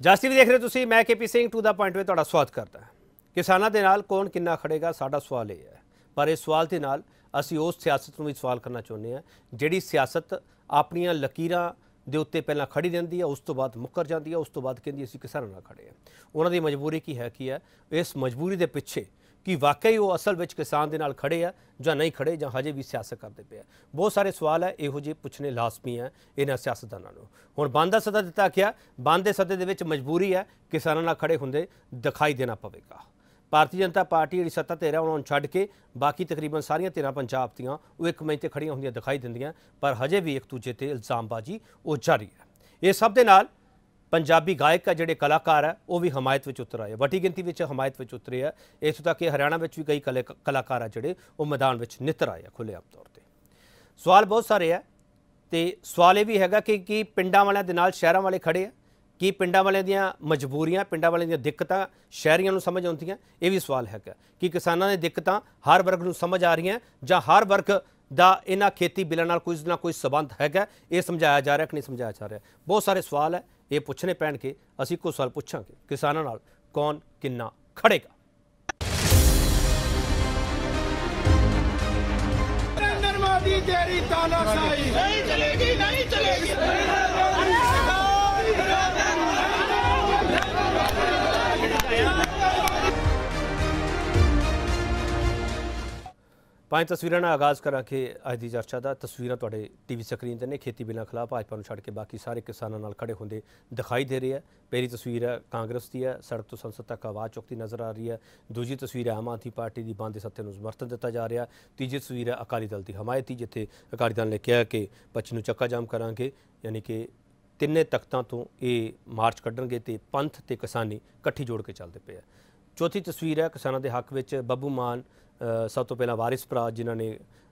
ਜਸ TV ਦੇਖ ਰਹੇ ਤੁਸੀਂ, मैं KP Singh to the point ਵਿੱਚ ਤੁਹਾਡਾ ਸਵਾਗਤ ਕਰਦਾ ਹਾਂ। ਕਿਸਾਨਾਂ ਦੇ ਨਾਲ ਕੌਣ ਕਿੰਨਾ ਖੜੇਗਾ, ਸਾਡਾ ਸਵਾਲ ਇਹ ਹੈ। ਪਰ ਇਸ ਸਵਾਲ ਦੇ ਨਾਲ ਅਸੀਂ ਉਸ ਸਿਆਸਤ ਨੂੰ ਵੀ ਸਵਾਲ ਕਰਨਾ ਚਾਹੁੰਦੇ ਹਾਂ ਜਿਹੜੀ ਸਿਆਸਤ ਆਪਣੀਆਂ ਲਕੀਰਾਂ ਦੇ ਉੱਤੇ ਪਹਿਲਾਂ ਖੜੀ ਰਹਿੰਦੀ ਹੈ, ਉਸ ਤੋਂ ਬਾਅਦ ਮੁੱਕਰ ਜਾਂਦੀ ਹੈ, ਉਸ ਤੋਂ ਬਾਅਦ ਕਹਿੰਦੀ ਅਸੀਂ ਕਿਸਾਨਾਂ ਨਾਲ ਖੜੇ ਹਾਂ। ਉਹਨਾਂ ਦੀ ਮਜਬੂਰੀ ਕੀ ਹੈ ਇਸ ਮਜਬੂਰੀ ਦੇ ਪਿੱਛੇ कि वाकई वो असल में किसान के नाल खड़े आ जां नहीं खड़े जां हजे भी सियासत करते पे। बहुत सारे सवाल है इहो जे पुछने लाजमी है इन्हां सियासतदानां नूं। हुण बंद दा सदा दिता गया, बंद दे सदे दे विच मजबूरी है किसानां नाल खड़े हुंदे दिखाई देना पवेगा। भारतीय जनता पार्टी जिहड़ी सत्ता ते है उन्होंने छड्ड के बाकी तकरीबन सारियां धिरां पंजाब दीआं वो एक मंच ते खड़ियां हुंदियां दिखाई दिंदियां, पर हजे भी एक दूजे ते इल्जामबाजी वो जारी है। इस सब दे नाल पंजाबी गायक है जोड़े कलाकार है वो भी हमायत में उतर आए, वड्डी गिनती में हमायत में उतरे है। इत्थों तक कि हरियाणा में भी कई कलाकार है जोड़े वो मैदान में नितर आए खुलेआम तौर पर। सवाल बहुत सारे है तो सवाल ये भी है कि पिंडां वालियां दे नाल शहरां वाले खड़े है कि पिंडां वालियां दियां मजबूरियां पिंडां वालियां दियां दिक्कतां शहरियां नूं समझ आउंदियां, ये भी सवाल है कि किसानां दी दिक्कतां हर वर्ग नूं समझ आ रही जां हर वर्ग ਦਾ ਇਹਨਾਂ खेती बिलों नाल कोई ना कोई संबंध हैगा, ये समझाया जा रहा कि नहीं समझाया जा रहा। बहुत सारे सवाल है ये पूछने पैणगे। असीं इक्को सवाल पुछांगे, किसानां नाल कौन किन्ना खड़ेगा। नरेंद्र मोदी तेरी तानाशाही नहीं चलेगी, नहीं चलेगी। पांच तस्वीरों का आगाज़ करा के अज की चर्चा का। तस्वीर तुहाडे टीवी स्क्रीन पर ने खेती बिलों खिलाफ भाजपा नूं छड्ड के बाकी सारे किसानों नाल खड़े होंदे दिखाई दे रहे हैं। पहली तस्वीर है कांग्रेस की है, सड़क तो संसद तक आवाज़ चुकती नज़र आ रही है। दूजी तस्वीर है आम आदमी पार्टी की बंद सत्ते नूं समर्थन दिता जा रहा। तीजी तस्वीर है अकाली दल की हमायत की, जिथे अकाली दल ने कहा कि 25 नूं चक्का जाम करांगे, यानी कि तिन्ने तख्तां तो ये मार्च कड्ढणगे ते पंथ ते किसानी इकट्ठी जोड़ के चलते पे। चौथी तस्वीर है किसानों के हक में बब्बू मान सब तो पहला वारिस भरा जिन्होंने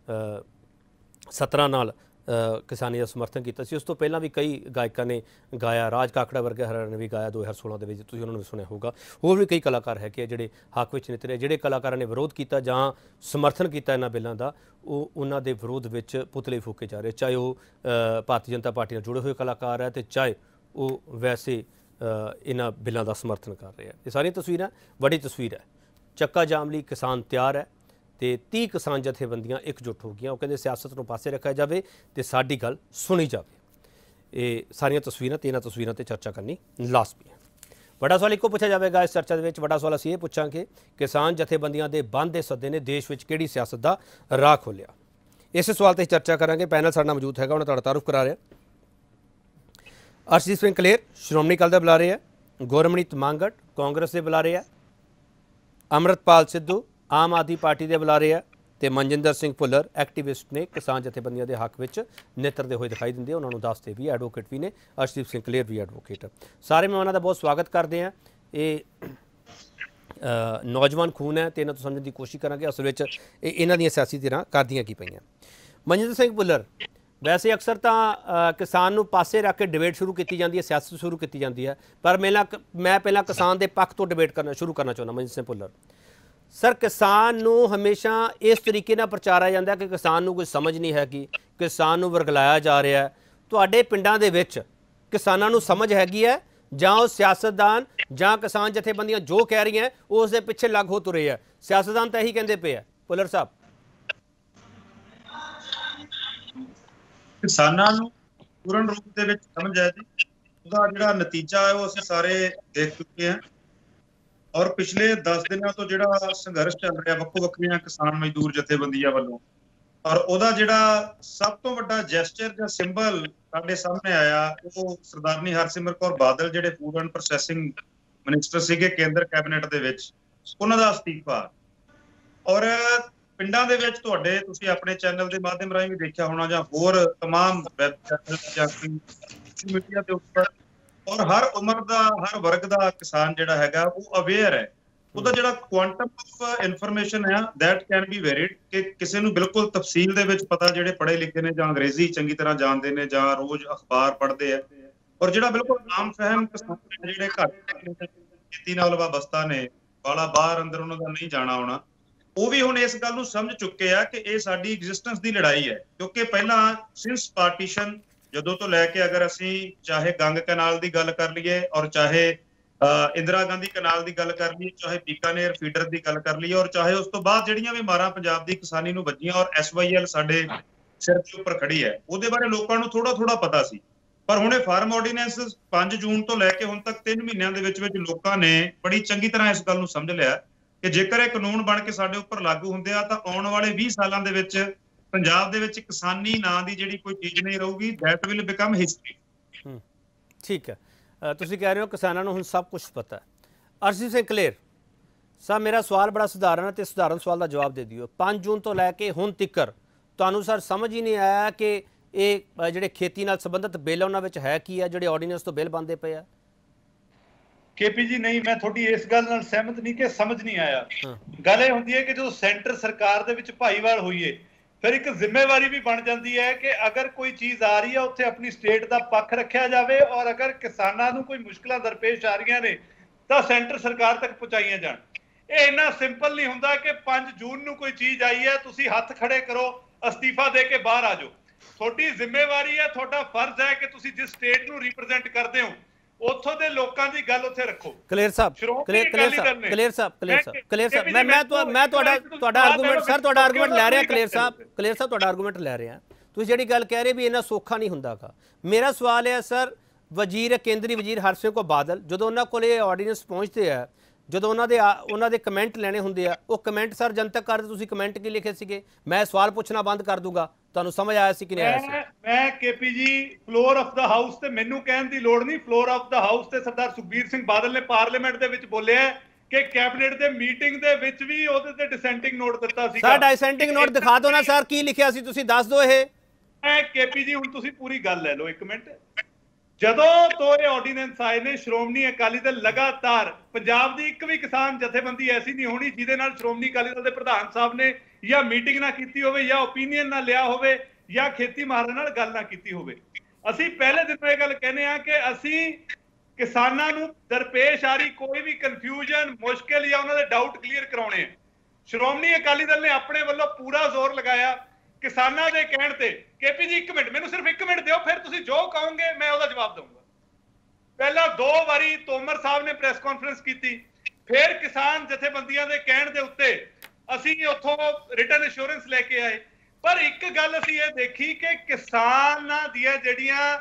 17 नाल किसानी का समर्थन किया। उस तो पहला भी कई गायकों ने गाया, राज काकड़ा वर्गे हरियाणा ने भी गाया 2016 के उन्होंने भी सुनिया होगा। होर भी कई कलाकार है कि जोड़े हक में नितरे, जोड़े कलाकारों ने विरोध किया जां समर्थन किया इन्होंने बिलों का, उन्होंने विरोध में पुतले फूके जा रहे, चाहे वह भारतीय जनता पार्टी से जुड़े हुए कलाकार है तो चाहे वो वैसे इन्होंने बिलों का समर्थन कर रहे हैं। ये सारी तस्वीर है, बड़ी तस्वीर है। चक्का जाम लिए किसान तैयार है तो 30 किसान जथेबंदियां एकजुट हो गई। वो कहते सियासत को पासे रखा जाए तो साडी गल सुनी जाए। ये सारिया तस्वीरें तो इन्होंने तस्वीरों पर चर्चा करनी लाजमी है। बड़ा सवाल एको पूछा जाएगा इस चर्चा के। बड़ा सवाल असीं ये पूछांगे किसान जथेबंदियां दे बंद दे सदे ने देश में किहड़ी सियासत का राह खोलिया। इस सवाल पर चर्चा करांगे। पैनल साडे नाल मौजूद है, उन्हें तुहाडा तारुफ करा रहे अर्शदीप सिंह कलेर श्रोमणी अकाली दल बुला रहे हैं, गुरमणीत मांगट कांग्रेस के बुला रहे हैं, अमृतपाल सिद्धू आम आदमी पार्टी के बुला रहे हैं तो मनजिंदर सिंह भुल्लर एक्टिविस्ट ने किसान जथेबंदियों के हक में नितरते हुए दिखाई देंगे। उन्होंने दसते भी एडवोकेट भी ने, अर्शदीप सिंह कलेर भी एडवोकेट। सारे मेहमानों का बहुत स्वागत करते हैं। ये नौजवान खून है तो इन्हों तो समझने की कोशिश करेंगे असल में इन्हों दी सियासी धिरां करदियां की पईयां। मनजिंदर सिंह भुल्लर, वैसे अक्सर तो किसान नूं पासे रख के डिबेट शुरू की जाती है, सियासत शुरू की जाती है, पर मैं पहला किसान के पक्ष तो डिबेट करना शुरू करना चाहुंदा। मनजिंदर सिंह भुल्लर सर, किसान नूं हमेशा इस तरीके नाल प्रचारिया जांदा कि किसान नूं कोई समझ नहीं हैगी, किसान नूं वरगलाया जा रहा है। तुहाडे पिंडां दे विच किसानां नूं समझ हैगी है जां ओह सियासतदान जां किसान जथेबंदियां जो कह रही हैं उस दे पिछे लग हो तुरे है? सियासतदान तो यही कहते पे है। भुल्लर साहब, किसानां नूं पूर्ण रूप दे विच समझ है जी, उहदा जिहड़ा नतीजा है वो असीं सारे देख चुके हैं। और पिछले 10 दिनों तो जिहड़ा संघर्ष चल रहा वक्को वक्रियां किसान मजदूर जथेबंदियां वालों, और उहदा जिहड़ा सब तो वड्डा जैसचर जां सिंबल साडे सामने आया वो सरदारनी हरसिमरत कौर बादल जिहड़े फूड एंड प्रोसैसिंग मिनिस्टर सीगे केंद्र कैबिनेट दे विच, उन्हां दा अस्तीफा। और पिंडां दे विच तुहाडे तुसीं अपने चैनल के माध्यम राਹੀਂ भी देखा होना जां होर तमाम वैब चैनल जां मीडिया के उपर, और हर उम्र का हर वर्ग का किसान जिहड़ा हैगा वो अवेयर है। ਉਹਦਾ ਜਿਹੜਾ ਕੁਆਂਟਮ ਆਫ ਇਨਫੋਰਮੇਸ਼ਨ ਹੈ ਦੈਟ ਕੈਨ ਬੀ ਵੈਰੀਡ ਕਿ ਕਿਸੇ ਨੂੰ ਬਿਲਕੁਲ ਤਫਸੀਲ ਦੇ ਵਿੱਚ ਪਤਾ, ਜਿਹੜੇ ਪੜ੍ਹੇ ਲਿਖੇ ਨੇ ਜਾਂ ਅੰਗਰੇਜ਼ੀ ਚੰਗੀ ਤਰ੍ਹਾਂ ਜਾਣਦੇ ਨੇ ਜਾਂ ਰੋਜ਼ ਅਖਬਾਰ ਪੜ੍ਹਦੇ ਆ, ਔਰ ਜਿਹੜਾ ਬਿਲਕੁਲ ਆਮ ਫਹਿਮ ਕਿਸਾਨ ਜਿਹੜੇ ਘਰ ਖੇਤੀ ਨਾਲ ਵਾਬਸਤਾ ਨੇ, ਵਾਲਾ ਬਾਹਰ ਅੰਦਰ ਉਹਨਾਂ ਦਾ ਨਹੀਂ ਜਾਣਾ ਆਉਣਾ, ਉਹ ਵੀ ਹੁਣ ਇਸ ਗੱਲ ਨੂੰ ਸਮਝ ਚੁੱਕੇ ਆ ਕਿ ਇਹ ਸਾਡੀ ਐਗਜ਼ਿਸਟੈਂਸ ਦੀ ਲੜਾਈ ਹੈ। ਕਿਉਂਕਿ ਪਹਿਲਾਂ ਸਿੰਸ ਪਾਰਟੀਸ਼ਨ ਜਦੋਂ ਤੋਂ ਲੈ ਕੇ ਅਗਰ ਅਸੀਂ ਚਾਹੇ ਗੰਗ ਕਨਾਲ ਦੀ ਗੱਲ ਕਰ ਲਈਏ ਔਰ ਚਾਹੇ ਇੰਦਰਾ ਗਾਂਧੀ ਕਨਾਲ ਦੀ ਗੱਲ ਕਰ ਲਈਏ, ਚਾਹੇ ਬੀਕਾਨੇਰ ਫੀਡਰ ਦੀ ਗੱਲ ਕਰ ਲਈਏ ਔਰ ਚਾਹੇ ਉਸ ਤੋਂ ਬਾਅਦ ਜਿਹੜੀਆਂ ਵੀ ਮਾਰਾਂ ਪੰਜਾਬ ਦੀ ਕਿਸਾਨੀ ਨੂੰ ਵੱਜੀਆਂ ਔਰ SYL ਸਾਡੇ ਸਿਰ ਦੇ ਉੱਪਰ ਖੜੀ ਹੈ, ਉਹਦੇ ਬਾਰੇ ਲੋਕਾਂ ਨੂੰ ਥੋੜਾ ਪਤਾ ਸੀ। ਪਰ ਹੁਣ ਇਹ ਫਾਰਮ ਆਰਡੀਨੈਂਸ 5 ਜੂਨ ਤੋਂ ਲੈ ਕੇ ਹੁਣ ਤੱਕ 3 ਮਹੀਨਿਆਂ ਦੇ ਵਿੱਚ ਲੋਕਾਂ ਨੇ ਬੜੀ ਚੰਗੀ ਤਰ੍ਹਾਂ ਇਸ ਗੱਲ ਨੂੰ ਸਮਝ ਲਿਆ ਕਿ ਜੇਕਰ ਇਹ ਕਾਨੂੰਨ ਬਣ ਕੇ ਸਾਡੇ ਉੱਪਰ ਲਾਗੂ ਹੁੰਦੇ ਆ ਤਾਂ ਆਉਣ ਵਾਲੇ 20 ਸਾਲਾਂ ਦੇ ਵਿੱਚ ਪੰਜਾਬ ਦੇ ਵਿੱਚ ਕਿਸਾਨੀ ਨਾਂ ਦੀ ਜਿਹੜੀ ਕੋਈ ਚੀਜ਼ ਨਹੀਂ ਰਹੂਗੀ। That will become history. ਠੀਕ ਹੈ, ਤੁਸੀਂ ਕਹਿ ਰਹੇ ਹੋ ਕਿਸਾਨਾਂ ਨੂੰ ਹੁਣ ਸਭ ਕੁਝ ਪਤਾ ਹੈ। ਅਰਸ਼ਦੀਪ ਸਿੰਘ ਕਲੇਰ ਸਾਹਿਬ, ਮੇਰਾ ਸਵਾਲ ਬੜਾ ਸਧਾਰਨ ਹੈ ਤੇ ਸਧਾਰਨ ਸਵਾਲ ਦਾ ਜਵਾਬ ਦੇ ਦਿਓ। 5 ਜੂਨ ਤੋਂ ਲੈ ਕੇ ਹੁਣ ਤੱਕ ਤੁਹਾਨੂੰ ਸਰ ਸਮਝ ਹੀ ਨਹੀਂ ਆਇਆ ਕਿ ਇਹ ਜਿਹੜੇ ਖੇਤੀ ਨਾਲ ਸੰਬੰਧਿਤ ਬਿੱਲ ਉਹਨਾਂ ਵਿੱਚ ਹੈ ਕੀ ਹੈ, ਜਿਹੜੇ ਆਰਡੀਨੈਂਸ ਤੋਂ ਬਿੱਲ ਬਣਦੇ ਪਏ ਆ? केपी जी नहीं, मैं थोड़ी इस गल नाल सहमत नहीं कि समझ नहीं आया। गल ये हुंदी है कि जो सेंटर सरकार दे विच भाईवाल होईए फिर एक जिम्मेवारी भी बन जाती है कि अगर कोई चीज़ आ रही है उत्थे अपनी स्टेट का पक्ष रखा जाए और अगर किसानां नूं कोई मुश्किलां दरपेश आ रही ने तो सेंटर सरकार तक पहुँचाईयां जाण। ये इन्ना सिंपल नहीं हुंदा कि 5 जून नूं कोई चीज़ आई है तुसीं हत्थ खड़े करो अस्तीफा दे के बाहर आ जाओ। थोड़ी जिम्मेवारी है, थोड़ा फर्ज है कि तुसीं जिस स्टेट नूं रिप्रजेंट करते हो ਉੱਥੋਂ ਦੇ ਲੋਕਾਂ ਦੀ ਗੱਲ ਉੱਥੇ ਰੱਖੋ। ਕਲੇਰ ਸਾਹਿਬ ਮੈਂ ਤੁਹਾਡਾ ਆਰਗੂਮੈਂਟ ਸਰ ਤੁਹਾਡਾ ਆਰਗੂਮੈਂਟ ਲੈ ਰਿਹਾ। ਕਲੇਰ ਸਾਹਿਬ ਤੁਹਾਡਾ ਆਰਗੂਮੈਂਟ ਲੈ ਰਿਹਾ। ਤੁਸੀਂ ਜਿਹੜੀ ਗੱਲ ਕਹਿ ਰਹੇ ਵੀ ਇੰਨਾ ਸੌਖਾ ਨਹੀਂ ਹੁੰਦਾਗਾ। ਮੇਰਾ ਸਵਾਲ ਹੈ ਸਰ, ਕੇਂਦਰੀ ਵਜ਼ੀਰ ਹਰਸਿਮਰਤ ਕੌਰ ਬਾਦਲ ਜਦੋਂ ਉਹਨਾਂ ਕੋਲ ਇਹ ਆਰਡੀਨੈਂਸ ਪਹੁੰਚਦੇ ਆ, ਜਦੋਂ ਉਹਨਾਂ ਦੇ ਕਮੈਂਟ ਲੈਣੇ ਹੁੰਦੇ ਆ, ਉਹ ਕਮੈਂਟ ਸਰ ਜਨਤਕ ਕਰਦੇ, ਤੁਸੀਂ ਕਮੈਂਟ ਕੀ ਲਿਖੇ ਸੀਗੇ? ਮੈਂ ਸਵਾਲ ਪੁੱਛਣਾ ਬੰਦ ਕਰ ਦੂੰਗਾ। ਤੁਹਾਨੂੰ ਸਮਝ ਆਇਆ ਸੀ ਕਿ ਨਹੀਂ ਆਇਆ ਸੀ? ਮੈਂ ਕੇਪੀ ਜੀ ਫਲੋਰ ਆਫ ਦਾ ਹਾਊਸ ਤੇ ਮੈਨੂੰ ਕਹਿਣ ਦੀ ਲੋੜ ਨਹੀਂ, ਫਲੋਰ ਆਫ ਦਾ ਹਾਊਸ ਤੇ ਸਰਦਾਰ ਸੁਖਬੀਰ ਸਿੰਘ ਬਾਦਲ ਨੇ ਪਾਰਲੀਮੈਂਟ ਦੇ ਵਿੱਚ ਬੋਲਿਆ ਕਿ ਕੈਬਨਿਟ ਦੇ ਮੀਟਿੰਗ ਦੇ ਵਿੱਚ ਵੀ ਉਹਦੇ ਤੇ ਡਿਸੈਂਟਿੰਗ ਨੋਟ ਦਿੱਤਾ ਸੀਗਾ। ਸਰ ਡਿਸੈਂਟਿੰਗ ਨੋਟ ਦਿਖਾ ਦਿਓ ਨਾ ਸਰ, ਕੀ ਲਿਖਿਆ ਸੀ ਤੁਸੀਂ ਦੱਸ ਦਿਓ। ਇਹ ਕੇਪੀ ਜੀ ਹੁਣ ਤੁਸੀਂ ਪੂਰੀ ਗੱਲ ਲੈ ਲਓ ਇੱਕ ਮਿੰਟ। ਜਦੋਂ ਤੋਂ ਇਹ ਆਰਡੀਨੈਂਸ ਆਏ ਨੇ ਸ਼੍ਰੋਮਣੀ ਅਕਾਲੀ ਦਲ ਲਗਾਤਾਰ, ਪੰਜਾਬ ਦੀ ਇੱਕ ਵੀ ਕਿਸਾਨ ਜਥੇਬੰਦੀ ਐਸੀ ਨਹੀਂ ਹੋਣੀ ਜਿਹਦੇ ਨਾਲ ਸ਼੍ਰੋਮਣੀ ਅਕਾਲੀ ਦਲ ਦੇ ਪ੍ਰਧਾਨ ਸਾਹਿਬ ਨੇ ਜਾਂ ਮੀਟਿੰਗ ਨਾ ਕੀਤੀ ਹੋਵੇ ਜਾਂ ਓਪੀਨੀਅਨ ਨਾ ਲਿਆ ਹੋਵੇ ਜਾਂ ਖੇਤੀ ਮਾਹਰਾਂ ਨਾਲ ਗੱਲ ਨਾ ਕੀਤੀ ਹੋਵੇ। ਅਸੀਂ ਪਹਿਲੇ ਦਿਨੋਂ ਇਹ ਗੱਲ ਕਹਿੰਦੇ ਆ ਕਿ ਅਸੀਂ ਕਿਸਾਨਾਂ ਨੂੰ ਦਰਪੇਸ਼ ਆ ਰਹੀ ਕੋਈ ਵੀ ਕਨਫਿਊਜ਼ਨ, ਮੁਸ਼ਕਿਲ ਜਾਂ ਉਹਨਾਂ ਦੇ ਡਾਊਟ ਕਲੀਅਰ ਕਰਾਉਣੇ ਆ। ਸ਼੍ਰੋਮਣੀ ਅਕਾਲੀ ਦਲ ਨੇ ਆਪਣੇ ਵੱਲੋਂ ਪੂਰਾ ਜ਼ੋਰ ਲਗਾਇਆ ਕਿਸਾਨਾਂ ਦੇ ਕਹਿਣ ਤੇ। ਕੇਪੀ ਜੀ ਇੱਕ ਮਿੰਟ, ਮੈਨੂੰ ਸਿਰਫ 1 ਮਿੰਟ ਦਿਓ, ਫਿਰ ਤੁਸੀਂ ਜੋ ਕਹੋਗੇ ਮੈਂ ਉਹਦਾ ਜਵਾਬ ਦਊਂਗਾ। ਪਹਿਲਾਂ 2 ਵਾਰੀ ਤੋਮਰ ਸਾਹਿਬ ਨੇ ਪ੍ਰੈਸ ਕਾਨਫਰੰਸ ਕੀਤੀ, ਫਿਰ ਕਿਸਾਨ ਜਥੇਬੰਦੀਆਂ ਦੇ ਕਹਿਣ ਦੇ ਉੱਤੇ ਅਸੀਂ ਉੱਥੋਂ ਰਿਟਨ ਅਸ਼ੋਰੈਂਸ ਲੈ ਕੇ ਆਏ। ਪਰ ਇੱਕ ਗੱਲ ਅਸੀਂ ਇਹ ਦੇਖੀ ਕਿ ਕਿਸਾਨਾਂ ਦੀਆਂ ਜਿਹੜੀਆਂ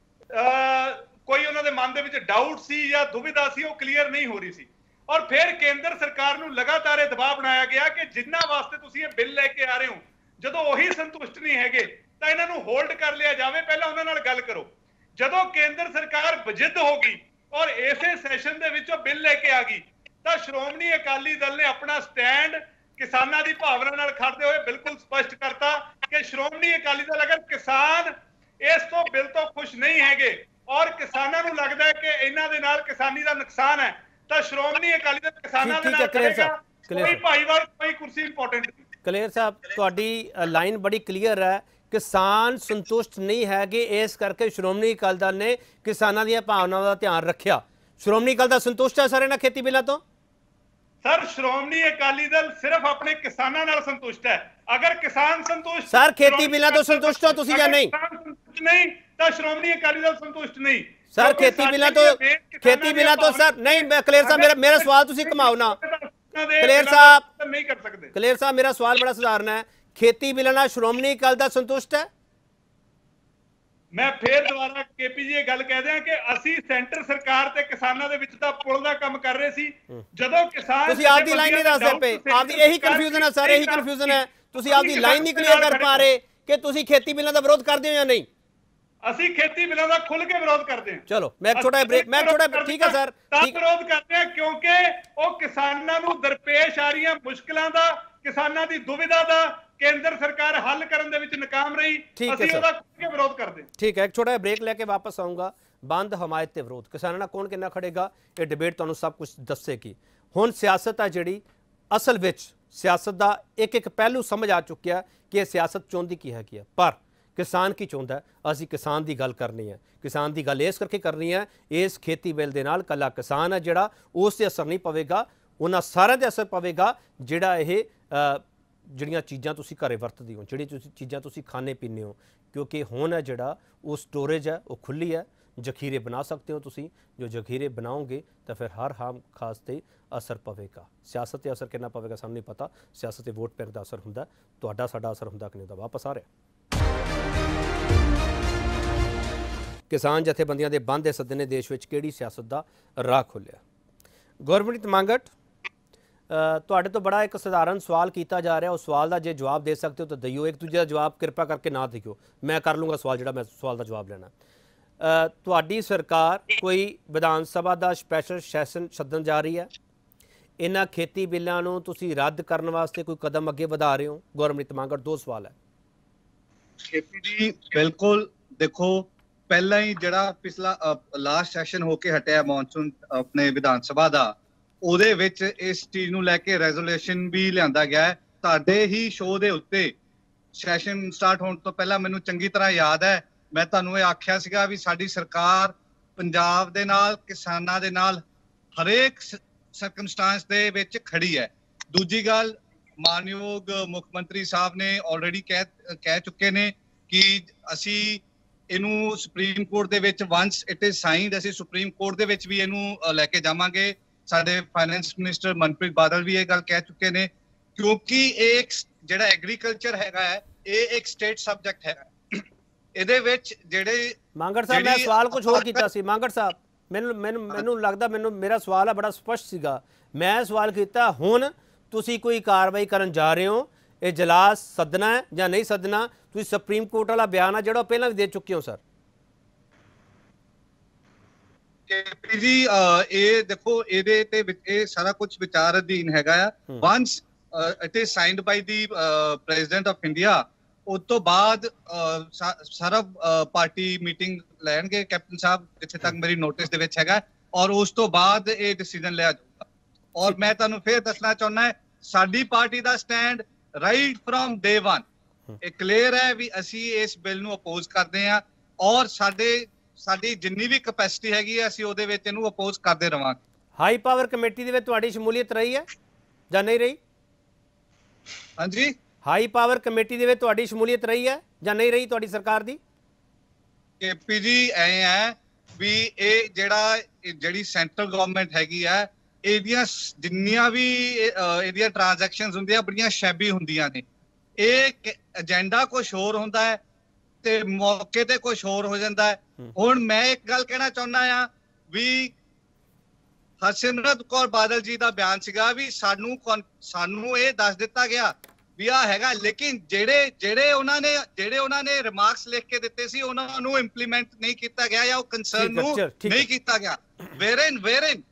ਕੋਈ ਉਹਨਾਂ ਦੇ ਮਨ ਦੇ ਵਿੱਚ ਡਾਊਟ ਸੀ ਜਾਂ ਦੁਵਿਧਾ ਸੀ ਉਹ ਕਲੀਅਰ ਨਹੀਂ ਹੋ ਰਹੀ ਸੀ। ਔਰ ਫਿਰ ਕੇਂਦਰ ਸਰਕਾਰ ਨੂੰ ਲਗਾਤਾਰ ਇਹ ਦਬਾਅ ਬਣਾਇਆ ਗਿਆ ਕਿ ਜਿੰਨਾ ਵਾਸਤੇ ਤੁਸੀਂ ਇਹ ਬਿੱਲ ਲੈ ਕੇ ਆ ਰਹੇ ਹੋ, ਜਦੋਂ ਉਹੀ ਸੰਤੁਸ਼ਟ ਨਹੀਂ ਹੈਗੇ ਤਾਂ ਇਹਨਾਂ ਨੂੰ ਹੋਲਡ ਕਰ ਲਿਆ ਜਾਵੇ, ਪਹਿਲਾਂ ਉਹਨਾਂ ਨਾਲ ਗੱਲ ਕਰੋ। ਜਦੋਂ ਕੇਂਦਰ ਸਰਕਾਰ ਬਜਿੱਦ ਹੋ ਗਈ ਔਰ ਇਸੇ ਸੈਸ਼ਨ ਦੇ ਵਿੱਚੋਂ ਬਿੱਲ ਲੈ ਕੇ ਆ ਗਈ ਤਾਂ ਸ਼੍ਰੋਮਣੀ ਅਕਾਲੀ ਦਲ ਨੇ ਆਪਣਾ ਸਟੈਂਡ ਕਿਸਾਨਾਂ ਦੀ ਭਾਵਨਾ ਨਾਲ ਖੜਦੇ ਹੋਏ ਬਿਲਕੁਲ ਸਪਸ਼ਟ ਕਰਤਾ ਕਿ ਸ਼੍ਰੋਮਣੀ ਅਕਾਲੀ ਦਲ ਅਗਰ ਕਿਸਾਨ ਇਸ ਤੋਂ ਬਿੱਲ ਤੋਂ ਖੁਸ਼ ਨਹੀਂ ਹੈਗੇ ਔਰ ਕਿਸਾਨਾਂ ਨੂੰ ਲੱਗਦਾ ਹੈ ਕਿ ਇਹਨਾਂ ਦੇ ਨਾਲ ਕਿਸਾਨੀ ਦਾ ਨੁਕਸਾਨ ਹੈ ਤਾਂ ਸ਼੍ਰੋਮਣੀ ਅਕਾਲੀ ਦਲ ਕਿਸਾਨਾਂ ਦੇ ਨਾਲ ਖੜੇਗਾ। ਕੋਈ ਭਾਈਵਾਲ, ਕੋਈ ਕੁਰਸੀ ਇੰਪੋਰਟੈਂਟ ਨਹੀਂ। ਕਲੇਰ ਸਾਹਿਬ ਤੁਹਾਡੀ ਲਾਈਨ ਬੜੀ ਕਲੀਅਰ ਹੈ, ਕਿਸਾਨ ਸੰਤੁਸ਼ਟ ਨਹੀਂ ਹੈਗੇ, ਇਸ ਕਰਕੇ ਸ਼੍ਰੋਮਣੀ ਅਕਾਲੀ ਦਲ ਨੇ ਕਿਸਾਨਾਂ ਦੀਆਂ ਭਾਵਨਾਵਾਂ ਦਾ ਧਿਆਨ ਰੱਖਿਆ। ਸ਼੍ਰੋਮਣੀ ਅਕਾਲੀ ਦਲ ਸੰਤੁਸ਼ਟ ਹੈ ਸਰ ਇਹਨਾਂ ਖੇਤੀ ਬਿੱਲਾਂ ਤੋਂ? ਸਰ ਸ਼੍ਰੋਮਣੀ ਅਕਾਲੀ ਦਲ ਸਿਰਫ ਆਪਣੇ ਕਿਸਾਨਾਂ ਨਾਲ ਸੰਤੁਸ਼ਟ ਹੈ। ਅਗਰ ਕਿਸਾਨ ਸੰਤੁਸ਼ਟ, ਸਰ ਖੇਤੀ ਬਿੱਲਾਂ ਤੋਂ ਸੰਤੁਸ਼ਟ ਹੋ ਤੁਸੀਂ ਜਾਂ ਨਹੀਂ? ਨਹੀਂ ਤਾਂ ਸ਼੍ਰੋਮਣੀ ਅਕਾਲੀ ਦਲ ਸੰਤੁਸ਼ਟ ਨਹੀਂ। ਸਰ ਖੇਤੀ ਬਿੱਲਾਂ ਤੋਂ ਸਰ ਨਹੀਂ, ਕਲੇਰ ਸਾਹਿਬ ਮੇਰਾ ਸਵਾਲ ਤੁਸੀਂ ਘੁਮਾਓ ਨਾ। ਕਲੇਰ ਸਾਹਿਬ ਨਹੀਂ ਕਰ ਸਕਦੇ। ਕਲੇਰ ਸਾਹਿਬ ਮੇਰਾ ਸਵਾਲ ਬੜਾ ਸਧਾਰਨ ਹੈ, ਖੇਤੀ ਬਿੱਲਾਂ ਨਾਲ ਸ਼੍ਰੋਮਣੀ ਅਕਾਲੀ ਦਲ ਸੰਤੁਸ਼ਟ ਹੈ? ਮੈਂ ਫੇਰ ਦੁਬਾਰਾ ਕੇਪੀ ਜੀ ਇਹ ਗੱਲ ਕਹਿ ਦਿਆਂ ਕਿ ਅਸੀਂ ਸੈਂਟਰ ਸਰਕਾਰ ਤੇ ਕਿਸਾਨਾਂ ਦੇ ਵਿੱਚ ਤਾਂ ਪੁਲ ਦਾ ਕੰਮ ਕਰ ਰਹੇ ਸੀ। ਜਦੋਂ ਕਿਸਾਨ ਤੁਸੀਂ ਆਪਦੀ ਲਾਈਨ ਨਹੀਂ ਦੱਸਦੇ ਪਏ, ਆਪਦੀ ਇਹੀ ਕਨਫਿਊਜ਼ਨ ਹੈ ਸਰ, ਇਹੀ ਕਨਫਿਊਜ਼ਨ ਹੈ। ਤੁਸੀਂ ਆਪਦੀ ਲਾਈਨ ਨਹੀਂ ਕਲੀਅਰ ਕਰ ਪਾ ਰਹੇ ਕਿ ਤੁਸੀਂ ਖੇਤੀ ਬਿੱਲਾਂ ਦਾ ਵਿਰੋਧ ਕਰਦੇ ਹੋ ਜਾਂ ਨਹੀਂ। ਅਸੀਂ ਖੇਤੀ ਬਿੱਲਾਂ ਦਾ ਖੁੱਲ ਕੇ ਵਿਰੋਧ ਕਰਦੇ ਹਾਂ। ਚਲੋ ਮੈਂ ਥੋੜਾ ਠੀਕ ਹੈ ਸਰ, ਠੀਕ ਵਿਰੋਧ ਕਰਦੇ ਹਾਂ ਕਿਉਂਕਿ ਉਹ ਕਿਸਾਨਾਂ ਨੂੰ ਦਰਪੇਸ਼ ਆ ਰਹੀਆਂ ਮੁਸ਼ਕਲਾਂ ਦਾ, ਕਿਸਾਨਾਂ ਦੀ ਦੁਵਿਧਾ ਦਾ ਕੇਂਦਰ ਸਰਕਾਰ ਹੱਲ ਕਰਨ ਦੇ ਵਿੱਚ ਨਾਕਾਮ ਰਹੀ। ਅਸੀਂ ਉਹਦਾ ਖੁੱਲ ਕੇ ਵਿਰੋਧ ਕਰਦੇ ਹਾਂ। ਠੀਕ ਹੈ, ਇੱਕ ਛੋਟਾ ਬ੍ਰੇਕ ਲੈ ਕੇ ਵਾਪਸ ਆਉਂਗਾ। ਬੰਦ, ਹਮਾਇਤ ਤੇ ਵਿਰੋਧ, ਕਿਸਾਨਾਂ ਨਾਲ ਕੌਣ ਕਿੰਨਾ ਖੜੇਗਾ, ਇਹ ਡਿਬੇਟ ਤੁਹਾਨੂੰ ਸਭ ਕੁਝ ਦੱਸੇਗੀ। ਹੁਣ ਸਿਆਸਤ ਆ ਜਿਹੜੀ, ਅਸਲ ਵਿੱਚ ਸਿਆਸਤ ਦਾ ਇੱਕ ਪਹਿਲੂ ਸਮਝ ਆ ਚੁੱਕਿਆ ਕਿ ਇਹ ਸਿਆਸਤ ਚਾਹੁੰਦੀ ਕੀ ਹੈਗੀ ਹੈ, ਪਰ ਕਿਸਾਨ ਕੀ ਚਾਹੁੰਦਾ? ਅਸੀਂ ਕਿਸਾਨ ਦੀ ਗੱਲ ਕਰਨੀ ਹੈ। ਕਿਸਾਨ ਦੀ ਗੱਲ ਇਸ ਕਰਕੇ ਕਰਨੀ ਹੈ, ਇਸ ਖੇਤੀ ਬਿੱਲ ਦੇ ਨਾਲ ਕੱਲਾ ਕਿਸਾਨ ਹੈ ਜਿਹੜਾ ਉਸ 'ਤੇ ਅਸਰ ਨਹੀਂ ਪਵੇਗਾ, ਉਹਨਾਂ ਸਾਰਿਆਂ 'ਤੇ ਅਸਰ ਪਵੇਗਾ ਜਿਹੜਾ ਇਹ ਜਿਹੜੀਆਂ ਚੀਜ਼ਾਂ ਤੁਸੀਂ ਘਰੇ ਵਰਤਦੇ ਹੋ, ਜਿਹੜੀ ਚੀਜ਼ਾਂ ਤੁਸੀਂ ਖਾਣੇ ਪੀਂਦੇ ਹੋ, क्योंकि हुण है जिहड़ा वो स्टोरेज है वो खुली है, जखीरे बना सकते हो तुसी, जो जखीरे बनाओगे तो फिर हर हाम खास ते असर पवेगा। सियासत ते असर कितना पवेगा सानूं नहीं पता, सियासत ते वोट बैंक का असर हुंदा, तुहाडा साडा असर हुंदा कि नहीं हुंदा। वापस आ रहा किसान जथेबंदियां दे बंद दे सदे ने देश विच किहड़ी सियासत दा राह खोलिया। गुरप्रीत मांगट, ਤੁਹਾਡੇ ਤੋਂ बड़ा एक सधारण सवाल किया जा रहा है, उस सवाल का जे जवाब दे सकते हो तो दियो, एक दूजे का जवाब कृपा करके ना दियो, मैं कर लूँगा सवाल जो मैं सवाल का जवाब लेना। ਤੁਹਾਡੀ सरकार कोई विधान सभा का स्पैशल सैशन सदन जा रही है, इन्हां खेती बिलों नूं तुसीं रद्द करने वास्ते कोई कदम अगे वधा रहे हो? गुरप्रीत मांगट, दो सवाल है। खेती जी बिल्कुल, देखो पहला ही जड़ा पिछला लास्ट सैशन होके हटिया मॉनसून अपने विधान सभा का, ਉਹਦੇ ਵਿੱਚ ਇਸ ਚੀਜ਼ ਨੂੰ ਲੈ ਕੇ ਰੈਜ਼ੋਲੂਸ਼ਨ ਵੀ ਲਿਆਂਦਾ ਗਿਆ ਹੈ। ਤੁਹਾਡੇ ਹੀ ਸ਼ੋਅ ਦੇ ਉੱਤੇ ਸੈਸ਼ਨ ਸਟਾਰਟ ਹੋਣ ਤੋਂ ਪਹਿਲਾਂ ਮੈਨੂੰ ਚੰਗੀ ਤਰ੍ਹਾਂ ਯਾਦ ਹੈ, ਮੈਂ ਤੁਹਾਨੂੰ ਇਹ ਆਖਿਆ ਸੀਗਾ ਵੀ ਸਾਡੀ ਸਰਕਾਰ ਪੰਜਾਬ ਦੇ ਨਾਲ, ਕਿਸਾਨਾਂ ਦੇ ਨਾਲ ਹਰੇਕ ਸਰਕਮਸਟੈਂਸ ਦੇ ਵਿੱਚ ਖੜੀ ਹੈ। ਦੂਜੀ ਗੱਲ, ਮਾਨਯੋਗ ਮੁੱਖ ਮੰਤਰੀ ਸਾਹਿਬ ਨੇ ਆਲਰੇਡੀ ਕਹਿ ਚੁੱਕੇ ਨੇ ਕਿ ਅਸੀਂ ਇਹਨੂੰ ਸੁਪਰੀਮ ਕੋਰਟ ਦੇ ਵਿੱਚ ਵਾਂਸ ਇਟ ਇਜ਼ ਸਾਈਨਡ, ਅਸੀਂ ਸੁਪਰੀਮ ਕੋਰਟ ਦੇ ਵਿੱਚ ਵੀ ਇਹਨੂੰ ਲੈ ਕੇ ਜਾਵਾਂਗੇ। ਸਾਡੇ ਫਾਈਨੈਂਸ ਮਿਨਿਸਟਰ ਮਨਪ੍ਰੀਤ ਬਾਦਲ ਵੀ ਇਹ ਗੱਲ ਕਹਿ ਚੁੱਕੇ ਨੇ, ਕਿਉਂਕਿ ਇਹ ਇੱਕ ਜਿਹੜਾ ਐਗਰੀਕਲਚਰ ਹੈਗਾ ਹੈ ਇਹ ਇੱਕ ਸਟੇਟ ਸਬਜੈਕਟ ਹੈਗਾ। ਇਹਦੇ ਵਿੱਚ ਜਿਹੜੇ ਮਾਂਗਟ ਸਾਹਿਬ, ਮੈਂ ਸਵਾਲ ਕੁਝ ਹੋਰ ਕੀਤਾ ਸੀ। ਮਾਂਗਟ ਸਾਹਿਬ, ਮੈਨੂੰ ਲੱਗਦਾ ਮੇਰਾ ਸਵਾਲ ਹੈ ਬੜਾ ਸਪਸ਼ਟ ਸੀਗਾ। ਮੈਂ ਸਵਾਲ ਕੀਤਾ ਹੁਣ ਤੁਸੀਂ ਕੋਈ ਕਾਰਵਾਈ ਕਰਨ ਜਾ ਰਹੇ ਹੋ, ਇਹ ਜਲਾਸ ਸੱਦਣਾ ਹੈ ਜਾਂ ਨਹੀਂ ਸੱਦਣਾ? ਤੁਸੀਂ ਸੁਪਰੀਮ ਕੋਰਟ ਵਾਲਾ ਬਿਆਨ ਆ ਜਿਹੜਾ ਪਹਿਲਾਂ ਵੀ ਦੇ ਚੁੱਕੇ ਹੋ ਸਰ। केपी जी ਇਹ ਦੇਖੋ ਇਹਦੇ ਤੇ ਇਹ ਸਾਰਾ ਕੁਝ ਵਿਚਾਰ ਅਧੀਨ ਹੈਗਾ ਆ। Once it is signed by the president of India, ਉਸ ਤੋਂ ਬਾਅਦ ਸਾਰਾ ਪਾਰਟੀ ਮੀਟਿੰਗ ਲੈਣਗੇ ਕੈਪਟਨ ਸਾਹਿਬ, ਜਿੱਥੇ ਤੱਕ ਮੇਰੀ ਨੋਟਿਸ ਦੇ ਵਿੱਚ ਹੈਗਾ, ਔਰ ਉਸ ਤੋਂ ਬਾਅਦ ਇਹ ਡਿਸੀਜਨ ਲਿਆ ਜਾਊਗਾ। ਔਰ ਮੈਂ ਤੁਹਾਨੂੰ ਫੇਰ ਦੱਸਣਾ ਚਾਹੁੰਦਾ ਹੈ, ਸਾਡੀ ਪਾਰਟੀ ਦਾ ਸਟੈਂਡ ਰਾਈਟ ਫਰੋਮ ਡੇ 1 ਇਹ ਕਲੀਅਰ ਹੈ ਵੀ ਅਸੀਂ ਇਸ ਬਿੱਲ ਨੂੰ ਅਪੋਜ਼ ਕਰਦੇ ਹਾਂ, ਔਰ ਸਾਡੀ ਜਿੰਨੀ ਵੀ ਕੈਪੈਸਿਟੀ ਹੈਗੀ ਹੈ ਅਸੀਂ ਉਹਦੇ ਵਿੱਚ ਇਹਨੂੰ ਅਪੋਜ਼ ਕਰਦੇ ਰਵਾਂਗੇ। ਹਾਈ ਪਾਵਰ ਕਮੇਟੀ ਦੇ ਵਿੱਚ ਤੁਹਾਡੀ ਸ਼ਮੂਲੀਅਤ ਰਹੀ ਹੈ ਜਾਂ ਨਹੀਂ ਰਹੀ? ਹਾਂਜੀ, ਹਾਈ ਪਾਵਰ ਕਮੇਟੀ ਦੇ ਵਿੱਚ ਤੁਹਾਡੀ ਸ਼ਮੂਲੀਅਤ ਰਹੀ ਹੈ ਜਾਂ ਨਹੀਂ ਰਹੀ ਤੁਹਾਡੀ ਸਰਕਾਰ ਦੀ? ਕੇਪੀ ਜੀ ਐ ਹੈ ਵੀ ਇਹ ਜਿਹੜੀ ਸੈਂਟਰਲ ਗਵਰਨਮੈਂਟ ਹੈਗੀ ਆ, ਇਹਦੀਆਂ ਜਿੰਨੀਆਂ ਵੀ ਇਹਦੀਆਂ ਟ੍ਰਾਂਜੈਕਸ਼ਨਸ ਹੁੰਦੀਆਂ ਬੜੀਆਂ ਸ਼ੈਬੀ ਹੁੰਦੀਆਂ ਨੇ। ਇਹ ਏਜੰਡਾ ਕੁਛ ਹੋਰ ਹੁੰਦਾ ਹੈ ਤੇ ਮੌਕੇ ਤੇ ਕੁਛ ਹੋਰ ਹੋ ਜਾਂਦਾ ਹੈ। ਹੁਣ ਮੈਂ ਇੱਕ ਗੱਲ ਕਹਿਣਾ ਚਾਹੁੰਦਾ ਆ ਵੀ ਹਰਸਿਮਰਤ ਕੌਰ ਬਾਦਲ ਜੀ ਦਾ ਬਿਆਨ ਸੀਗਾ ਵੀ ਸਾਨੂੰ ਇਹ ਦੱਸ ਦਿੱਤਾ ਗਿਆ ਵੀ ਆ ਹੈਗਾ, ਲੇਕਿਨ ਜਿਹੜੇ ਉਹਨਾਂ ਨੇ ਰਿਮਾਰਕਸ ਲਿਖ ਕੇ ਦਿੱਤੇ ਸੀ ਉਹਨਾਂ ਨੂੰ ਇੰਪਲੀਮੈਂਟ ਨਹੀਂ ਕੀਤਾ ਗਿਆ ਜਾਂ ਉਹ ਕੰਸਰਨ ਨੂੰ ਨਹੀਂ ਕੀਤਾ ਗਿਆ। ਵੇਰਨ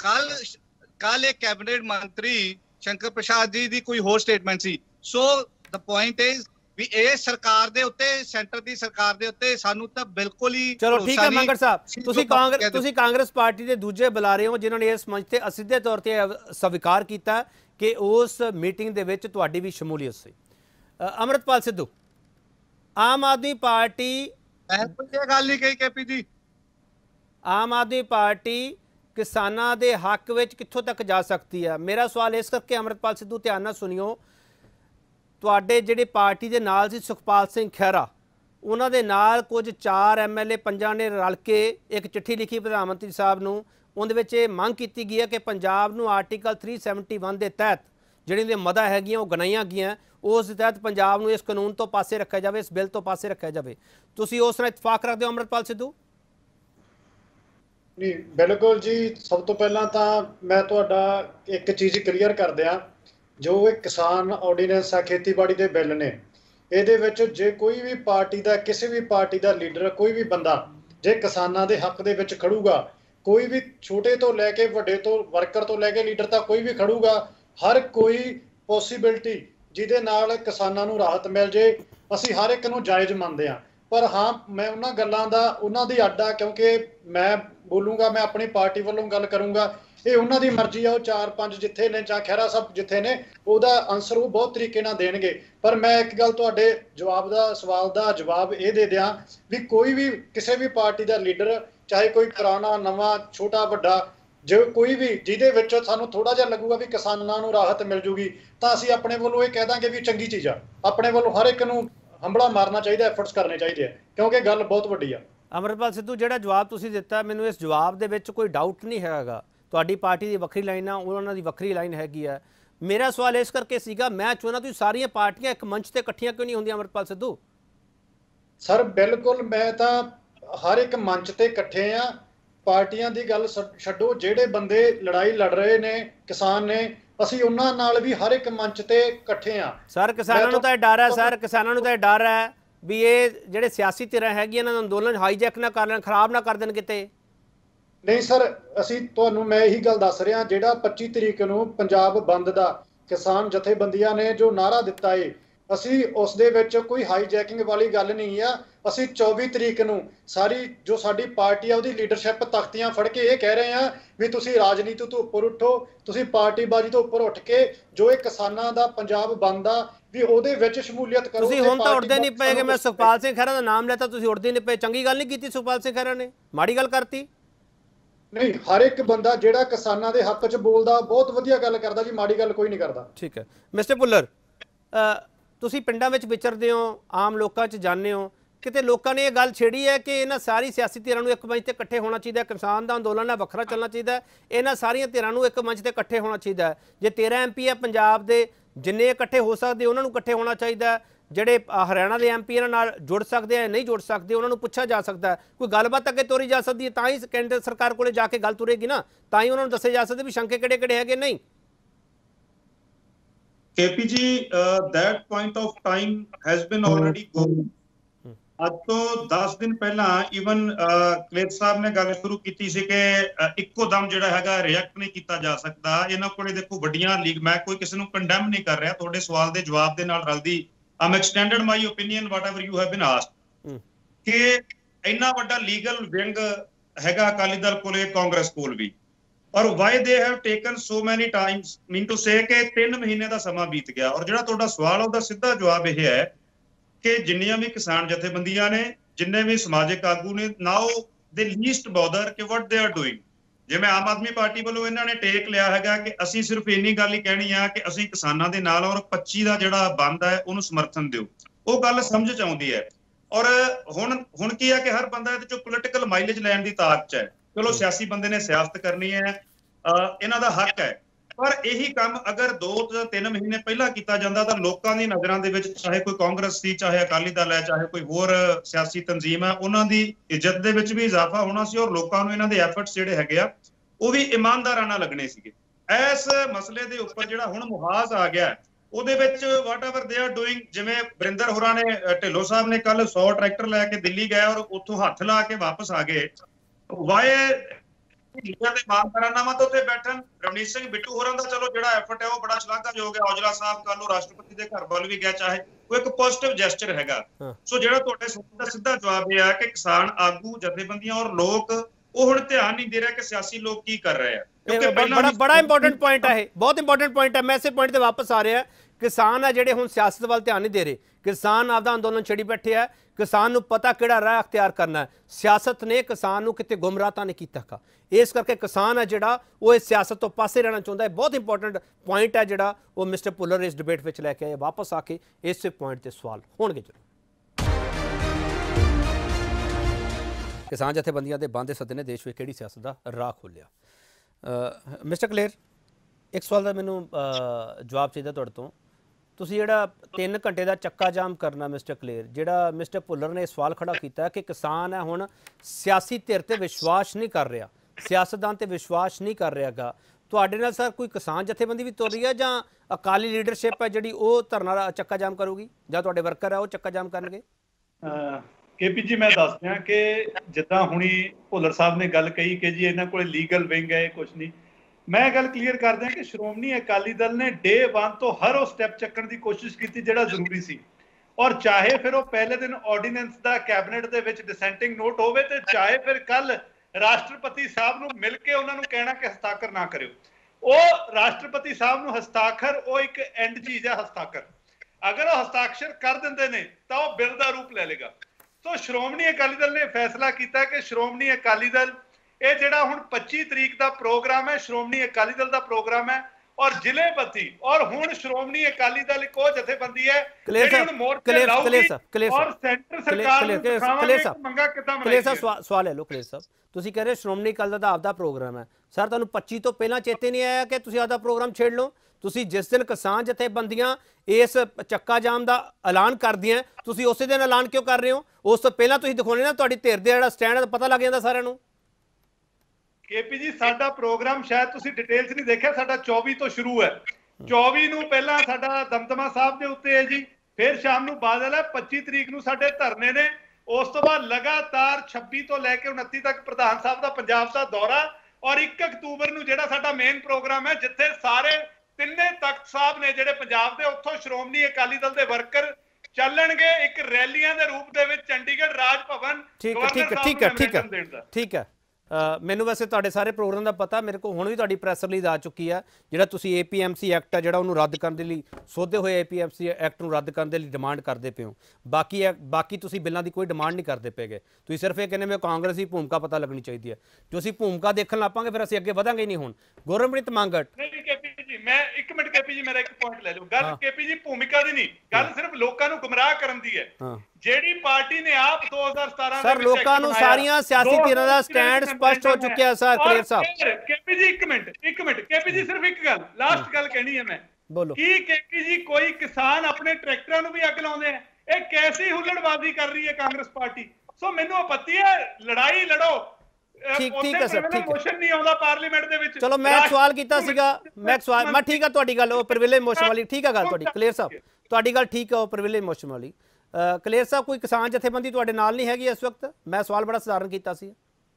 ਕੱਲ ਇੱਕ ਕੈਬਨਿਟ ਮੰਤਰੀ ਸ਼ੰਕਰ ਪ੍ਰਸਾਦ ਜੀ ਦੀ ਕੋਈ ਹੋਰ ਸਟੇਟਮੈਂਟ ਸੀ। ਸੋ ਦ ਪੁਆਇੰਟ ਇਜ਼ ਵੀ ਇਹ ਸਰਕਾਰ ਦੇ ਉੱਤੇ, ਸੈਂਟਰ ਦੀ ਸਰਕਾਰ ਦੇ ਉੱਤੇ ਸਾਨੂੰ ਤਾਂ ਬਿਲਕੁਲ ਹੀ ਚਲੋ ਠੀਕ ਹੈ। ਮੰਗੜ ਸਾਹਿਬ, ਤੁਸੀਂ ਕਾਂਗਰਸ ਪਾਰਟੀ ਦੇ ਦੂਜੇ ਬੁਲਾਰੇ ਹੋ ਜਿਨ੍ਹਾਂ ਨੇ ਇਸ ਮੰਚ ਤੇ ਅਸਿੱਧੇ ਤੌਰ ਤੇ ਸਵੀਕਾਰ ਕੀਤਾ ਕਿ ਉਸ ਮੀਟਿੰਗ ਦੇ ਵਿੱਚ ਤੁਹਾਡੀ ਵੀ ਸ਼ਮੂਲੀਅਤ ਸੀ। ਅਮਰਤਪਾਲ ਸਿੱਧੂ, ਆਮ ਆਦਮੀ ਪਾਰਟੀ ਇਹ ਗੱਲ ਨਹੀਂ ਕਹੀ ਕੇਪੀ ਜੀ, ਆਮ ਆਦਮੀ ਪਾਰਟੀ ਕਿਸਾਨਾਂ ਦੇ ਹੱਕ ਵਿੱਚ ਕਿੱਥੋਂ ਤੱਕ ਜਾ ਸਕਦੀ ਹੈ? ਮੇਰਾ ਸਵਾਲ ਇਸ ਕਰਕੇ, ਅਮਰਤਪਾਲ ਸਿੱਧੂ ਧਿਆਨ ਨਾਲ ਸੁਣਿਓ, ਤੁਹਾਡੇ ਜਿਹੜੇ ਪਾਰਟੀ ਦੇ ਨਾਲ ਸੀ ਸੁਖਪਾਲ ਸਿੰਘ ਖਹਿਰਾ, ਉਹਨਾਂ ਦੇ ਨਾਲ ਕੁਝ 4 MLA ਪੰਜਾਂ ਨੇ ਰਲ ਕੇ ਇੱਕ ਚਿੱਠੀ ਲਿਖੀ ਪ੍ਰਧਾਨ ਮੰਤਰੀ ਸਾਹਿਬ ਨੂੰ। ਉਹਦੇ ਵਿੱਚ ਇਹ ਮੰਗ ਕੀਤੀ ਗਈ ਹੈ ਕਿ ਪੰਜਾਬ ਨੂੰ ਆਰਟੀਕਲ 371 ਦੇ ਤਹਿਤ ਜਿਹੜੀਆਂ ਦੀਆਂ ਮਦਾਂ ਹੈਗੀਆਂ ਉਹ ਗਣਾਈਆਂ ਗਈਆਂ, ਉਸ ਦੇ ਤਹਿਤ ਪੰਜਾਬ ਨੂੰ ਇਸ ਕਾਨੂੰਨ ਤੋਂ ਪਾਸੇ ਰੱਖਿਆ ਜਾਵੇ, ਇਸ ਬਿੱਲ ਤੋਂ ਪਾਸੇ ਰੱਖਿਆ ਜਾਵੇ। ਤੁਸੀਂ ਉਸ ਨਾਲ ਇਤਫਾਕ ਰੱਖਦੇ ਹੋ ਅਮਰਤਪਾਲ ਸਿੱਧੂ? ਨਹੀਂ, ਬਿਲਕੁਲ ਜੀ। ਸਭ ਤੋਂ ਪਹਿਲਾਂ ਤਾਂ ਮੈਂ ਤੁਹਾਡਾ ਇੱਕ ਚੀਜ਼ ਕਲੀਅਰ ਕਰ ਦਿਆਂ, ਜੋ ਇਹ ਕਿਸਾਨ ਆਰਡੀਨੈਂਸ ਆ, ਖੇਤੀਬਾੜੀ ਦੇ ਬਿੱਲ ਨੇ, ਇਹਦੇ ਵਿੱਚ ਜੇ ਕੋਈ ਵੀ ਪਾਰਟੀ ਦਾ, ਕਿਸੇ ਵੀ ਪਾਰਟੀ ਦਾ ਲੀਡਰ, ਕੋਈ ਵੀ ਬੰਦਾ ਜੇ ਕਿਸਾਨਾਂ ਦੇ ਹੱਕ ਦੇ ਵਿੱਚ ਖੜੂਗਾ, ਕੋਈ ਵੀ ਛੋਟੇ ਤੋਂ ਲੈ ਕੇ ਵੱਡੇ ਤੋਂ, ਵਰਕਰ ਤੋਂ ਲੈ ਕੇ ਲੀਡਰ ਤੱਕ ਕੋਈ ਵੀ ਖੜੂਗਾ, ਹਰ ਕੋਈ ਪੋਸੀਬਿਲਿਟੀ ਜਿਹਦੇ ਨਾਲ ਕਿਸਾਨਾਂ ਨੂੰ ਰਾਹਤ ਮਿਲ ਜੇ, ਅਸੀਂ ਹਰ ਇੱਕ ਨੂੰ ਜਾਇਜ਼ ਮੰਨਦੇ ਹਾਂ। ਪਰ ਹਾਂ, ਮੈਂ ਉਹਨਾਂ ਗੱਲਾਂ ਦਾ, ਉਹਨਾਂ ਦੀ ਅੱਡਾ, ਕਿਉਂਕਿ ਮੈਂ ਬੋਲੂੰਗਾ, ਮੈਂ ਆਪਣੀ ਪਾਰਟੀ ਵੱਲੋਂ ਗੱਲ ਕਰੂੰਗਾ, ਇਹ ਉਹਨਾਂ ਦੀ ਮਰਜ਼ੀ ਆ। ਉਹ 4-5 ਜਿੱਥੇ ਨੇ ਜਾਂ ਖਹਿਰਾ ਸਾਹਿਬ ਜਿੱਥੇ ਨੇ, ਉਹਦਾ ਆਨਸਰ ਉਹ ਬਹੁਤ ਤਰੀਕੇ ਨਾਲ ਦੇਣਗੇ। ਪਰ ਮੈਂ ਇੱਕ ਗੱਲ ਤੁਹਾਡੇ ਸਵਾਲ ਦਾ ਜਵਾਬ ਇਹ ਦੇ ਦਿਆਂ ਵੀ ਕੋਈ ਵੀ ਕਿਸੇ ਵੀ ਪਾਰਟੀ ਦਾ ਲੀਡਰ, ਚਾਹੇ ਕੋਈ ਪੁਰਾਣਾ ਨਵਾਂ, ਛੋਟਾ ਵੱਡਾ, ਜੇ ਕੋਈ ਵੀ ਜਿਹਦੇ ਵਿੱਚ ਸਾਨੂੰ ਥੋੜਾ ਜਿਹਾ ਲੱਗੂਗਾ ਵੀ ਕਿਸਾਨਾਂ ਨੂੰ ਰਾਹਤ ਮਿਲ ਜੂਗੀ, ਤਾਂ ਅਸੀਂ ਆਪਣੇ ਵੱਲੋਂ ਇਹ ਕਹਿ ਦਾਂਗੇ ਵੀ ਚੰਗੀ ਚੀਜ਼ ਆ। ਆਪਣੇ ਵੱਲੋਂ ਹਰ ਇੱਕ ਨੂੰ ਹੰਬੜਾ ਮਾਰਨਾ ਚਾਹੀਦਾ, ਐਫਰਟਸ ਕਰਨੇ ਚਾਹੀਦੇ ਆ, ਕਿਉਂਕਿ ਗੱਲ ਬਹੁਤ ਵੱਡੀ ਆ। ਅਮਰਪਾਲ ਸਿੱਧੂ, ਜਿਹੜਾ ਜਵਾਬ ਤੁਸੀਂ ਦਿੱਤਾ ਮੈਨੂੰ ਇਸ ਜਵਾਬ ਦੇ ਵਿੱਚ ਕੋਈ ਡਾਊਟ ਨਹੀਂ ਹੈਗਾ। ਤੁਹਾਡੀ ਪਾਰਟੀ ਦੀ ਵੱਖਰੀ ਲਾਈਨ ਆ, ਉਹਨਾਂ ਦੀ ਵੱਖਰੀ ਲਾਈਨ ਹੈਗੀ ਆ। ਮੇਰਾ ਸਵਾਲ ਇਸ ਕਰਕੇ ਸੀਗਾ, ਮੈਂ ਚਾਹੁੰਦਾ ਤੁਸੀਂ ਸਾਰੀਆਂ ਪਾਰਟੀਆਂ ਇੱਕ ਮੰਚ ਤੇ ਇਕੱਠੀਆਂ ਕਿਉਂ ਨਹੀਂ ਹੁੰਦੀਆਂ ਅਮਰਪਾਲ ਸਿੱਧੂ? ਸਰ ਬਿਲਕੁਲ, ਮੈਂ ਤਾਂ ਹਰ ਇੱਕ ਮੰਚ ਤੇ ਇਕੱਠੇ ਆ। ਪਾਰਟੀਆਂ ਦੀ ਗੱਲ ਛੱਡੋ, ਜਿਹੜੇ ਬੰਦੇ ਲੜਾਈ ਲੜ ਰਹੇ ਨੇ, ਕਿਸਾਨ ਨੇ, ਅਸੀਂ ਉਹਨਾਂ ਨਾਲ ਵੀ ਹਰ ਇੱਕ ਮੰਚ ਤੇ ਇਕੱਠੇ ਆ। ਸਰ ਕਿਸਾਨਾਂ ਨੂੰ ਤਾਂ ਡਰ ਹੈ, ਸਰ ਕਿਸਾਨਾਂ ਨੂੰ ਤਾਂ ਡਰ ਹੈ ਵੀ ਇਹ ਜਿਹੜੇ ਸਿਆਸੀ ਧਿਰਾਂ ਹੈਗੀਆਂ ਇਹਨਾਂ ਦਾ ਅੰਦੋਲਨ ਹਾਈਜੈਕ ਨਾ ਕਰ ਲੈਣ, ਖਰਾਬ ਨਾ ਕਰ ਦੇਣ ਕਿਤੇ। ਨਹੀਂ ਸਰ, ਅਸੀਂ ਤੁਹਾਨੂੰ ਮੈਂ ਇਹੀ ਗੱਲ ਦੱਸ ਰਿਹਾ, ਜਿਹੜਾ 25 ਤਰੀਕ ਨੂੰ ਪੰਜਾਬ ਬੰਦ ਦਾ ਕਿਸਾਨ ਜਥੇਬੰਦੀਆਂ ਨੇ ਜੋ ਨਾਅਰਾ ਦਿੱਤਾ ਏ, ਅਸੀਂ ਉਸ ਦੇ ਵਿੱਚ ਕੋਈ ਹਾਈਜੈਕਿੰਗ ਵਾਲੀ ਗੱਲ ਨਹੀਂ ਆ। ਅਸੀਂ 24 ਤਰੀਕ ਨੂੰ ਸਾਰੀ ਜੋ ਸਾਡੀ ਪਾਰਟੀ ਆ ਉਹਦੀ ਲੀਡਰਸ਼ਿਪ ਤਖਤੀਆਂ ਫੜ ਕੇ ਇਹ ਕਹਿ ਰਹੇ ਆ ਵੀ ਤੁਸੀਂ ਰਾਜਨੀਤੀ ਤੋਂ ਉੱਪਰ ਉੱਠੋ, ਤੁਸੀਂ ਪਾਰਟੀਬਾਜ਼ੀ ਤੋਂ ਉੱਪਰ ਉੱਠ ਕੇ ਜੋ ਇਹ ਕਿਸਾਨਾਂ ਦਾ ਪੰਜਾਬ ਬੰਦ ਆ ਵੀ ਉਹਦੇ ਵਿੱਚ ਸ਼ਮੂਲੀਅਤ ਕਰੋ। ਤੁਸੀਂ ਹੁਣ ਤਾਂ ਉੱਠਦੇ ਨਹੀਂ ਪਏ ਕਿ ਮੈਂ ਸੁਖਪਾਲ ਸਿੰਘ ਖਹਿਰਾ ਦਾ ਨਾਮ ਲੈਤਾ, ਤੁਸੀਂ ਉੱਠਦੇ ਨਹੀਂ ਪਏ। ਚੰਗੀ ਗੱਲ ਨਹੀਂ ਕੀਤੀ ਸੁਖਪਾਲ ਸਿੰਘ ਖਹਿਰਾ ਨੇ, ਮਾੜੀ ਗੱਲ ਕਰਤੀ। ਨਹੀਂ, ਹਰ ਇੱਕ ਬੰਦਾ ਜਿਹੜਾ ਕਿਸਾਨਾਂ ਦੇ ਹੱਕ 'ਚ ਬੋਲਦਾ ਬਹੁਤ ਵਧੀਆ ਗੱਲ ਕਰਦਾ ਜੀ, ਮਾੜੀ ਗੱਲ ਕੋਈ ਨਹੀਂ ਕਰਦਾ। ਠੀਕ ਹੈ ਮਿਸਟਰ ਭੁੱਲਰ, ਤੁਸੀਂ ਪਿੰਡਾਂ ਵਿੱਚ ਵਿਚਰਦੇ ਹੋ, ਆਮ ਲੋਕਾਂ 'ਚ ਜਾਂਦੇ ਹੋ, ਕਿਤੇ ਲੋਕਾਂ ਨੇ ਇਹ ਗੱਲ ਛੇੜੀ ਹੈ ਕਿ ਇਹਨਾਂ ਸਾਰੀ ਸਿਆਸੀ ਧਿਰਾਂ ਨੂੰ ਇੱਕ ਮੰਚ ਤੇ ਇਕੱਠੇ ਹੋਣਾ ਚਾਹੀਦਾ, ਕਿਸਾਨ ਦਾ ਅੰਦੋਲਨ ਹੈ ਵੱਖਰਾ ਚੱਲਣਾ ਚਾਹੀਦਾ, ਇਹਨਾਂ ਸਾਰੀਆਂ ਧਿਰਾਂ ਨੂੰ ਇੱਕ ਮੰਚ ਤੇ ਇਕੱਠੇ ਹੋਣਾ ਚਾਹੀਦਾ। ਜੇ 13 MP ਹੈ ਪੰਜਾਬ ਦੇ, ਜਿੰਨੇ ਇਕੱਠੇ ਹੋ ਸਕਦੇ ਉਹਨਾਂ ਨੂੰ ਇਕੱਠੇ ਹੋਣਾ ਚਾਹੀਦਾ। ਜਿਹੜੇ ਹਰਿਆਣਾ ਦੇ MP ਇਹਨਾਂ ਨਾਲ ਜੁੜ ਸਕਦੇ ਆ, ਨਹੀਂ ਜੁੜ ਸਕਦੇ, ਉਹਨਾਂ ਨੂੰ ਪੁੱਛਿਆ ਜਾ ਸਕਦਾ। ਕੋਈ ਗੱਲਬਾਤ ਅੱਗੇ ਤੋਰੀ ਜਾ ਸਕਦੀ ਹੈ, ਤਾਂ ਹੀ ਕੇਂਦਰ ਸਰਕਾਰ ਕੋਲੇ ਜਾ ਕੇ ਗੱਲ ਤੁਰੇਗੀ ਨਾ, ਤਾਂ ਹੀ ਉਹਨਾਂ ਨੂੰ ਦੱਸਿਆ ਜਾ ਸਕਦਾ ਵੀ ਸ਼ੰਕੇ ਕਿਹੜੇ ਕਿਹੜੇ ਹੈਗੇ। ਨਹੀਂ KP ਜੀ, that point of time has been already gone. ਅੱਜ ਤੋਂ 10 ਦਿਨ ਪਹਿਲਾਂ ਈਵਨ ਕਲੇਰ ਸਾਹਿਬ ਨੇ ਗੱਲ ਸ਼ੁਰੂ ਕੀਤੀ ਸੀ ਕਿ ਇੱਕੋ ਦਮ ਜਿਹੜਾ ਹੈਗਾ ਰਿਐਕਟ ਨਹੀਂ ਕੀਤਾ ਜਾ ਸਕਦਾ। ਇਹਨਾਂ ਕੋਲੇ ਦੇਖੋ ਵੱਡੀਆਂ ਲੀਗ, ਮੈਂ ਕੋਈ ਕਿਸੇ ਨੂੰ ਕੰਡੈਮ ਨਹੀਂ ਕਰ ਰਿਹਾ, ਤੁਹਾਡੇ ਸਵਾਲ ਦੇ ਜਵਾਬ ਦੇ ਨਾਲ ਰਲਦੀ I'm extended my opinion whatever you have been asked ਕਿ ਇੰਨਾ ਵੱਡਾ ਲੀਗਲ ਵਿੰਗ ਹੈਗਾ ਅਕਾਲੀ ਦਲ ਕੋਲੇ, ਕਾਂਗਰਸ ਕੋਲ ਵੀ, ਔਰ why they have taken so many times mean to say ਕਿ 3 ਮਹੀਨੇ ਦਾ ਸਮਾਂ ਬੀਤ ਗਿਆ। ਔਰ ਜਿਹੜਾ ਤੁਹਾਡਾ ਸਵਾਲ ਉਹਦਾ ਸਿੱਧਾ ਜਵਾਬ ਇਹ ਹੈ ਕਿ ਜਿੰਨੀਆਂ ਵੀ ਕਿਸਾਨ ਜਥੇਬੰਦੀਆਂ ਨੇ, ਜਿੰਨੇ ਵੀ ਸਮਾਜਿਕ ਆਗੂ ਨੇ, ਨਾਓ ਦੇ ਲੀਸਟ ਬੋਦਰ ਕਿ what they are doing। ਜਿਵੇਂ ਆਮ ਆਦਮੀ ਪਾਰਟੀ ਵੱਲੋਂ ਇਹਨਾਂ ਨੇ ਟੇਕ ਲਿਆ ਹੈਗਾ ਕਿ ਅਸੀਂ ਸਿਰਫ ਇੰਨੀ ਗੱਲ ਹੀ ਕਹਿਣੀ ਆ ਕਿ ਅਸੀਂ ਕਿਸਾਨਾਂ ਦੇ ਨਾਲ, ਔਰ 25 ਦਾ ਜਿਹੜਾ ਬੰਦ ਹੈ ਉਹਨੂੰ ਸਮਰਥਨ ਦਿਓ। ਉਹ ਗੱਲ ਸਮਝ ਚ ਆਉਂਦੀ ਹੈ। ਔਰ ਹੁਣ ਕੀ ਹੈ ਕਿ ਹਰ ਬੰਦਾ ਇਹਦੇ ਚੋਂ ਪੋਲੀਟੀਕਲ ਮਾਈਲੇਜ ਲੈਣ ਦੀ ਤਾਕ ਚ ਹੈ। ਚਲੋ ਸਿਆਸੀ ਬੰਦੇ ਨੇ ਸਿਆਸਤ ਕਰਨੀ ਹੈ, ਇਹਨਾਂ ਦਾ ਹੱਕ ਹੈ, ਪਰ ਇਹੀ ਕੰਮ ਅਗਰ 2 ਜਾਂ 3 ਮਹੀਨੇ ਪਹਿਲਾਂ ਕੀਤਾ ਜਾਂਦਾ ਤਾਂ ਲੋਕਾਂ ਦੀ ਨਜ਼ਰਾਂ ਦੇ ਵਿੱਚ, ਚਾਹੇ ਕੋਈ ਕਾਂਗਰਸ ਸੀ, ਚਾਹੇ ਅਕਾਲੀ ਦਲ ਹੈ, ਚਾਹੇ ਕੋਈ ਹੋਰ ਸਿਆਸੀ ਤਨਜ਼ੀਮ ਹੈ, ਉਹਨਾਂ ਦੀ ਇੱਜ਼ਤ ਦੇ ਵਿੱਚ ਵੀ ਇਜ਼ਾਫਾ ਹੋਣਾ ਸੀ, ਔਰ ਲੋਕਾਂ ਨੂੰ ਇਹਨਾਂ ਦੇ ਐਫਰਟਸ ਜਿਹੜੇ ਹੈਗੇ ਆ ਉਹ ਵੀ ਇਮਾਨਦਾਰਾਨਾ ਲੱਗਣੇ ਸੀਗੇ। ਇਸ ਮਸਲੇ ਦੇ ਉੱਪਰ ਜਿਹੜਾ ਹੁਣ ਮੁਹਾਜ਼ ਆ ਗਿਆ, ਉਹਦੇ ਵਿੱਚ whatever they are doing, ਜਿਵੇਂ ਬਰਿੰਦਰ ਹੋਰਾਂ ਨੇ, ਢਿੱਲੋਂ ਸਾਹਿਬ ਨੇ ਕੱਲ 100 ਟਰੈਕਟਰ ਲੈ ਕੇ ਦਿੱਲੀ ਗਏ ਔਰ ਉੱਥੋਂ ਹੱਥ ਲਾ ਕੇ ਵਾਪਸ ਆ ਗਏ। ਵਾਏ ਲੀਡਰਾਂ ਦੇ ਮਾਨਕਰਾਨਾਮਾ ਤੋਂ ਉੱਥੇ ਬੈਠਣ। ਰਵਨੀਤ ਸਿੰਘ ਬਿੱਟੂ ਹੋਰਾਂ ਦਾ ਚਲੋ ਜਿਹੜਾ ਐਫਰਟ ਹੈ ਉਹ ਬੜਾ ਸ਼ਲਾਘਾਯੋਗ ਹੈ। ਔਜਲਾ ਸਾਹਿਬ ਕੱਲ ਨੂੰ ਰਾਸ਼ਟਰਪਤੀ ਦੇ ਘਰ ਵੱਲ ਵੀ ਗਿਆ, ਚਾਹੇ ਉਹ ਇੱਕ ਪੋਜ਼ਿਟਿਵ ਜੈਸਚਰ ਹੈਗਾ। ਸੋ ਜਿਹੜਾ ਤੁਹਾਡੇ ਸਵਾਲ ਦਾ ਸਿੱਧਾ ਜਵਾਬ ਇਹ ਹੈ ਕਿ ਕਿਸਾਨ ਆਗੂ, ਜਥੇਬੰਦੀਆਂ ਔਰ ਲੋਕ ਉਹ ਹੁਣ ਧਿਆਨ ਨਹੀਂ ਦੇ ਰਹੇ ਕਿ ਸਿਆਸੀ ਲੋਕ ਕੀ ਕਰ ਰਹੇ ਆ। ਬੜਾ ਇੰਪੋਰਟੈਂਟ ਪੁਆਇੰਟ ਹੈ ਇਹ, ਬਹੁਤ ਇੰਪੋਰਟੈਂਟ ਪੁਆਇੰਟ ਹੈ। ਮੈਂ ਇਸੇ ਪੁਆਇੰਟ ਤੇ ਵਾਪਸ ਆ ਰਿਹਾ। ਕਿਸਾਨ ਆ ਜਿਹੜੇ ਹੁਣ ਸਿਆਸਤ ਵੱਲ ਧਿਆਨ ਨਹੀਂ ਦੇ ਰਹੇ, ਕਿਸਾਨ ਆਪਦਾ ਅੰਦੋਲਨ ਛੜੀ ਬੈਠੇ ਆ। ਕਿਸਾਨ ਨੂੰ ਪਤਾ ਕਿਹੜਾ ਰਾਹ ਅਖਤਿਆਰ ਕਰਨਾ ਹੈ। ਸਿਆਸਤ ਨੇ ਕਿਸਾਨ ਨੂੰ ਕਿਤੇ ਗੁੰਮਰਾਹ ਤਾਂ ਨਹੀਂ ਕੀਤਾ। ਇਸ ਕਰਕੇ ਕਿਸਾਨ ਹੈ ਜਿਹੜਾ ਉਹ ਇਸ ਸਿਆਸਤ ਤੋਂ ਪਾਸੇ ਰਹਿਣਾ ਚਾਹੁੰਦਾ ਹੈ। ਬਹੁਤ ਇੰਪੋਰਟੈਂਟ ਪੁਆਇੰਟ ਹੈ ਜਿਹੜਾ ਉਹ ਮਿਸਟਰ ਭੁੱਲਰ ਇਸ ਡਿਬੇਟ ਵਿੱਚ ਲੈ ਕੇ ਆਏ। ਵਾਪਸ ਆ ਕੇ ਇਸੇ ਪੁਆਇੰਟ ਤੇ ਸਵਾਲ ਹੋਣਗੇ ਜ਼ਰੂਰ। ਕਿਸਾਨ ਜਥੇਬੰਦੀਆਂ ਦੇ ਬੰਦ ਦੇ ਸੱਦੇ ਨੇ ਦੇਸ਼ ਵਿੱਚ ਕਿਹੜੀ ਸਿਆਸਤ ਦਾ ਰਾਹ ਖੋਲ੍ਹਿਆ? ਮਿਸਟਰ ਕਲੇਰ, ਇੱਕ ਸਵਾਲ ਦਾ ਮੈਨੂੰ ਜਵਾਬ ਚਾਹੀਦਾ ਤੁਹਾਡੇ ਤੋਂ। ਤੁਸੀਂ ਜਿਹੜਾ 3 ਘੰਟੇ ਦਾ ਚੱਕਾ ਜਾਮ ਕਰਨਾ ਮਿਸਟਰ ਕਲੇਰ, ਜਿਹੜਾ ਮਿਸਟਰ ਭੁੱਲਰ ਨੇ ਸਵਾਲ ਖੜਾ ਕੀਤਾ ਕਿ ਕਿਸਾਨ ਹੈ ਹੁਣ ਸਿਆਸੀ ਧਿਰ ਤੇ ਵਿਸ਼ਵਾਸ ਨਹੀਂ ਕਰ ਰਿਹਾ, ਸਿਆਸਤਦਾਨ ਤੇ ਵਿਸ਼ਵਾਸ ਨਹੀਂ ਕਰ ਰਿਹਾਗਾ, ਤੁਹਾਡੇ ਨਾਲ ਸਰ ਕੋਈ ਕਿਸਾਨ ਜਥੇਬੰਦੀ ਵੀ ਤੁਰ ਰਹੀ ਹੈ ਜਾਂ ਅਕਾਲੀ ਲੀਡਰਸ਼ਿਪ ਹੈ ਜਿਹੜੀ ਉਹ ਧਰਨਾ ਚੱਕਾ ਜਾਮ ਕਰੂਗੀ ਜਾਂ ਤੁਹਾਡੇ ਵਰਕਰ ਹੈ ਉਹ ਚੱਕਾ ਜਾਮ ਕਰਨਗੇ? KP ਜੀ, ਮੈਂ ਦੱਸ ਦਿਆਂ ਕਿ ਜਿੱਦਾਂ ਹੁਣੀ ਭੁੱਲਰ ਸਾਹਿਬ ਨੇ ਗੱਲ ਕਹੀ ਕਿ ਜੀ ਇਹਨਾਂ ਕੋਲੇ ਲੀਗਲ ਵਿੰਗ ਹੈ, ਕੁਝ ਨਹੀਂ। ਮੈਂ ਗੱਲ ਕਲੀਅਰ ਕਰ ਦਿਆਂ ਕਿ ਸ਼੍ਰੋਮਣੀ ਅਕਾਲੀ ਦਲ ਨੇ ਡੇ 1 ਤੋਂ ਹਰ ਉਹ ਸਟੈਪ ਚੱਕਣ ਦੀ ਕੋਸ਼ਿਸ਼ ਕੀਤੀ ਜਿਹੜਾ ਜ਼ਰੂਰੀ ਸੀ। ਔਰ ਚਾਹੇ ਫਿਰ ਉਹ ਪਹਿਲੇ ਦਿਨ ਆਰਡੀਨੈਂਸ ਦਾ ਕੈਬਨਿਟ ਦੇ ਵਿੱਚ ਡਿਸੈਂਟਿੰਗ ਨੋਟ ਹੋਵੇ, ਤੇ ਚਾਹੇ ਫਿਰ ਕੱਲ ਰਾਸ਼ਟਰਪਤੀ ਸਾਹਿਬ ਨੂੰ ਮਿਲ ਕੇ ਉਹਨਾਂ ਨੂੰ ਕਹਿਣਾ ਕਿ ਹਸਤਾਖਰ ਨਾ ਕਰਿਓ। ਉਹ ਰਾਸ਼ਟਰਪਤੀ ਸਾਹਿਬ ਨੂੰ ਹਸਤਾਖਰ ਉਹ ਇੱਕ ਐਂਡ ਚੀਜ਼ ਹੈ। ਹਸਤਾਖਰ ਅਗਰ ਉਹ ਹਸਤਾਖਰ ਕਰ ਦਿੰਦੇ ਨੇ ਤਾਂ ਉਹ ਬਿੱਲ ਦਾ ਰੂਪ ਲੈ ਲੇਗਾ। ਸੋ ਸ਼੍ਰੋਮਣੀ ਅਕਾਲੀ ਦਲ ਨੇ ਫੈਸਲਾ ਕੀਤਾ ਕਿ ਸ਼੍ਰੋਮਣੀ ਅਕਾਲੀ ਦਲ ਇਹ ਜਿਹੜਾ ਹੁਣ 25 ਤਰੀਕ ਦਾ ਪ੍ਰੋਗਰਾਮ ਹੈ, ਸ਼੍ਰੋਮਣੀ ਅਕਾਲੀ ਦਲ ਦਾ ਪ੍ਰੋਗਰਾਮ ਹੈ, ਔਰ ਜ਼ਿਲ੍ਹੇਪਤੀ ਔਰ ਹੁਣ ਸ਼੍ਰੋਮਣੀ ਅਕਾਲੀ ਦਲ ਇੱਕ ਉਹ ਜਥੇਬੰਦੀ ਹੈ ਕਲੇਰ ਜਿਹੜੀ ਹੁਣ ਮੋਰਚੇ ਲਾਊਗੀ ਔਰ ਸੈਂਟਰ ਸਰਕਾਰ ਨੂੰ ਦਿਖਾਵਾਂਗੇ ਕਿ ਮੰਗਾਂ ਕਿੱਦਾਂ ਕਲੇਰ ਬਣਾਈਆਂ। ਸਾਹਿਬ ਸਵਾਲ ਲੈ ਲਓ ਕਲੇਰ ਸਾਹਿਬ, ਤੁਸੀਂ ਕਹਿ ਰਹੇ ਸ਼੍ਰੋਮਣੀ ਅਕਾਲੀ ਦਲ ਦਾ ਆਪਦਾ ਪ੍ਰੋਗਰਾਮ ਹੈ ਸਰ, ਤੁਹਾਨੂੰ 25 ਤੋਂ ਪਹਿਲਾਂ ਚੇਤੇ ਨਹੀਂ ਆਇਆ ਕਿ ਤੁਸੀਂ ਆਪਦਾ ਪ੍ਰੋਗਰਾਮ ਛੇੜ ਲਓ? ਤੁਸੀਂ ਜਿਸ ਦਿਨ ਕਿਸਾਨ ਜਥੇਬੰਦੀਆਂ ਇਸ ਚੱਕਾ ਜਾਮ ਦਾ ਐਲਾਨ ਕਰਦੀਆਂ ਤੁਸੀਂ ਉਸੇ ਦਿਨ ਐਲਾਨ ਕਿਉਂ ਕਰ ਰਹੇ ਹੋ? ਉਸ ਤੋਂ ਪਹਿਲਾਂ ਤੁਸੀਂ ਦਿਖਾਉਣੇ ਨਾ ਤੁਹਾਡੀ ਧਿਰ ਦੇ ਜਿਹੜਾ ਸਟੈਂਡ ਹੈ ਪਤਾ ਲੱਗ ਜਾਂਦਾ ਸਾਰਿਆਂ ਨੂੰ। ਕੇਪੀ ਜੀ ਸਾਡਾ ਪ੍ਰੋਗਰਾਮ ਸ਼ਾਇਦ ਤੁਸੀਂ ਡਿਟੇਲ 'ਚ ਨਹੀਂ ਦੇਖਿਆ, ਸਾਡਾ 24 ਤੋਂ ਸ਼ੁਰੂ ਹੈ। 24 ਨੂੰ ਪਹਿਲਾਂ ਸਾਡਾ ਦਮਦਮਾ ਸਾਹਿਬ ਦੇ ਉੱਤੇ ਹੈ ਜੀ, ਫਿਰ ਸ਼ਾਮ ਨੂੰ ਬਾਦਲ ਹੈ, 25 ਤਰੀਕ ਨੂੰ ਸਾਡੇ ਧਰਨੇ ਨੇ, ਉਸ ਤੋਂ ਬਾਅਦ ਲਗਾਤਾਰ 26 ਤੋਂ ਲੈ ਕੇ 29 ਤੱਕ ਪ੍ਰਧਾਨ ਸਾਹਿਬ ਦਾ ਪੰਜਾਬ ਦਾ ਦੌਰਾ, ਔਰ 1 ਅਕਤੂਬਰ ਨੂੰ ਜਿਹੜਾ ਸਾਡਾ ਮੇਨ ਪ੍ਰੋਗਰਾਮ ਹੈ ਜਿੱਥੇ ਸਾਰੇ ਤਿੰਨੇ ਤਖਤ ਸਾਹਿਬ ਨੇ ਜਿਹੜੇ ਪੰਜਾਬ ਦੇ, ਉੱਥੋਂ ਸ਼੍ਰੋਮਣੀ ਅਕਾਲੀ ਦਲ ਦੇ ਵਰਕਰ ਚੱਲਣਗੇ ਇੱਕ ਰੈਲੀਆਂ ਦੇ ਰੂਪ ਦੇ ਵਿੱਚ ਚੰਡੀਗੜ੍ਹ ਰਾਜ ਭਵਨ। ਠੀਕ ਹੈ ਮੈਨੂੰ ਵੈਸੇ ਤੁਹਾਡੇ ਸਾਰੇ ਪ੍ਰੋਗਰਾਮ ਦਾ ਪਤਾ, ਮੇਰੇ ਕੋਲ ਹੁਣ ਵੀ ਤੁਹਾਡੀ ਪ੍ਰੈਸ ਰਿਲੀਜ਼ ਆ ਚੁੱਕੀ ਹੈ ਜਿਹੜਾ ਤੁਸੀਂ APMC ਐਕਟ ਹੈ ਜਿਹੜਾ ਉਹਨੂੰ ਰੱਦ ਕਰਨ ਦੇ ਲਈ ਸੋਧੇ ਹੋਏ APMC ਐਕਟ ਨੂੰ ਰੱਦ ਕਰਨ ਦੇ ਲਈ ਡਿਮਾਂਡ ਕਰਦੇ ਪਏ ਹੋ। ਬਾਕੀ ਤੁਸੀਂ ਬਿੱਲਾਂ ਦੀ ਕੋਈ ਡਿਮਾਂਡ ਨਹੀਂ ਕਰਦੇ ਪਏਗੇ, ਤੁਸੀਂ ਸਿਰਫ ਇਹ ਕਹਿੰਦੇ ਮੈਂ ਕਾਂਗਰਸ ਦੀ ਭੂਮਿਕਾ ਪਤਾ ਲੱਗਣੀ ਚਾਹੀਦੀ ਹੈ। ਜੋ ਅਸੀਂ ਭੂਮਿਕਾ ਦੇਖਣ ਲੱਪਾਂਗੇ ਫਿਰ ਅਸੀਂ ਅੱਗੇ ਵਧਾਂਗੇ ਨਹੀਂ। ਹੁਣ ਗੁਰਮਪ੍ਰੀਤ ਮੰਗਟ ਨਹੀਂ ਕੇਪੀ ਜੀ, ਮੈਂ 1 ਮਿੰਟ ਕੇਪੀ ਜੀ ਮੇਰਾ ਇੱਕ ਪੁਆਇੰਟ ਲੈ ਲਓ। ਗੱਲ ਕੇਪੀ ਜੀ ਭੂਮਿਕਾ ਦੀ ਨਹੀਂ, ਗੱਲ ਸਿਰਫ ਲੋਕਾਂ ਨੂੰ ਗੁੰਮਰਾਹ ਕਰਨ ਦੀ ਹੈ। ਜਿਹੜੀ ਪਾਰਟੀ ਨੇ ਆਪ 2017 ਸਰ ਲੋਕਾਂ ਨੂੰ ਸਾਰੀਆਂ ਸਿਆਸੀ ਧਿਰਾਂ ਦਾ ਸਟੈਂਡ ਸਪਸ਼ਟ ਹੋ ਚੁੱਕਿਆ ਸਰ ਕਲੇਰ ਸਾਹਿਬ। ਕੇਪੀ ਜੀ 1 ਮਿੰਟ ਕੇਪੀ ਜੀ ਸਿਰਫ ਇੱਕ ਗੱਲ ਲਾਸਟ ਗੱਲ ਕਹਿਣੀ ਹੈ ਮੈਂ। ਬੋਲੋ। ਕੀ ਕੇਪੀ ਜੀ ਕੋਈ ਕਿਸਾਨ ਆਪਣੇ ਟਰੈਕਟਰਾਂ ਨੂੰ ਵੀ ਅੱਗ ਲਾਉਂਦੇ ਆ? ਇਹ ਕੈਸੀ ਹੁੱਲੜਬਾਜ਼ੀ ਕਰ ਰਹੀ ਹੈ ਕਾਂਗਰਸ ਪਾਰਟੀ। ਸੋ ਮੈਨੂੰ ਆਪੱਤੀ ਹੈ, ਲੜਾਈ ਲੜੋ। ਠੀਕ ਹੈ ਸਰ, ਠੀਕ ਹੈ। ਮੋਸ਼ਨ ਨਹੀਂ ਆਉਂਦਾ ਪਾਰਲੀਮੈਂਟ ਦੇ ਵਿੱਚ। ਚਲੋ ਮੈਂ ਸਵਾਲ ਕੀਤਾ ਸੀਗਾ, ਮੈਂ ਠੀਕ ਹੈ ਤੁਹਾਡੀ ਗੱਲ, ਉਹ ਪ੍ਰਿਵਿਲੇਜ ਮੋਸ਼ਨ ਵਾਲੀ ਠੀਕ ਹੈ ਗੱਲ ਤੁਹਾਡੀ ਕਲੇਰ ਸਾਹਿਬ, ਤੁਹਾਡੀ ਗੱਲ ਠੀਕ ਹੈ ਉਹ ਪ੍ਰਿਵਿਲੇਜ ਮੋਸ਼ਨ ਵਾਲੀ। ਕਲੇਰ ਸਾਹਿਬ ਕੋਈ ਕਿਸਾਨ ਜਥੇਬੰਦੀ ਤੁਹਾਡੇ ਨਾਲ ਨਹੀਂ ਹੈਗੀ ਇਸ ਵਕਤ? ਮੈਂ ਸਵਾਲ ਬੜਾ ਸਧਾਰਨ ਕੀਤਾ ਸੀ।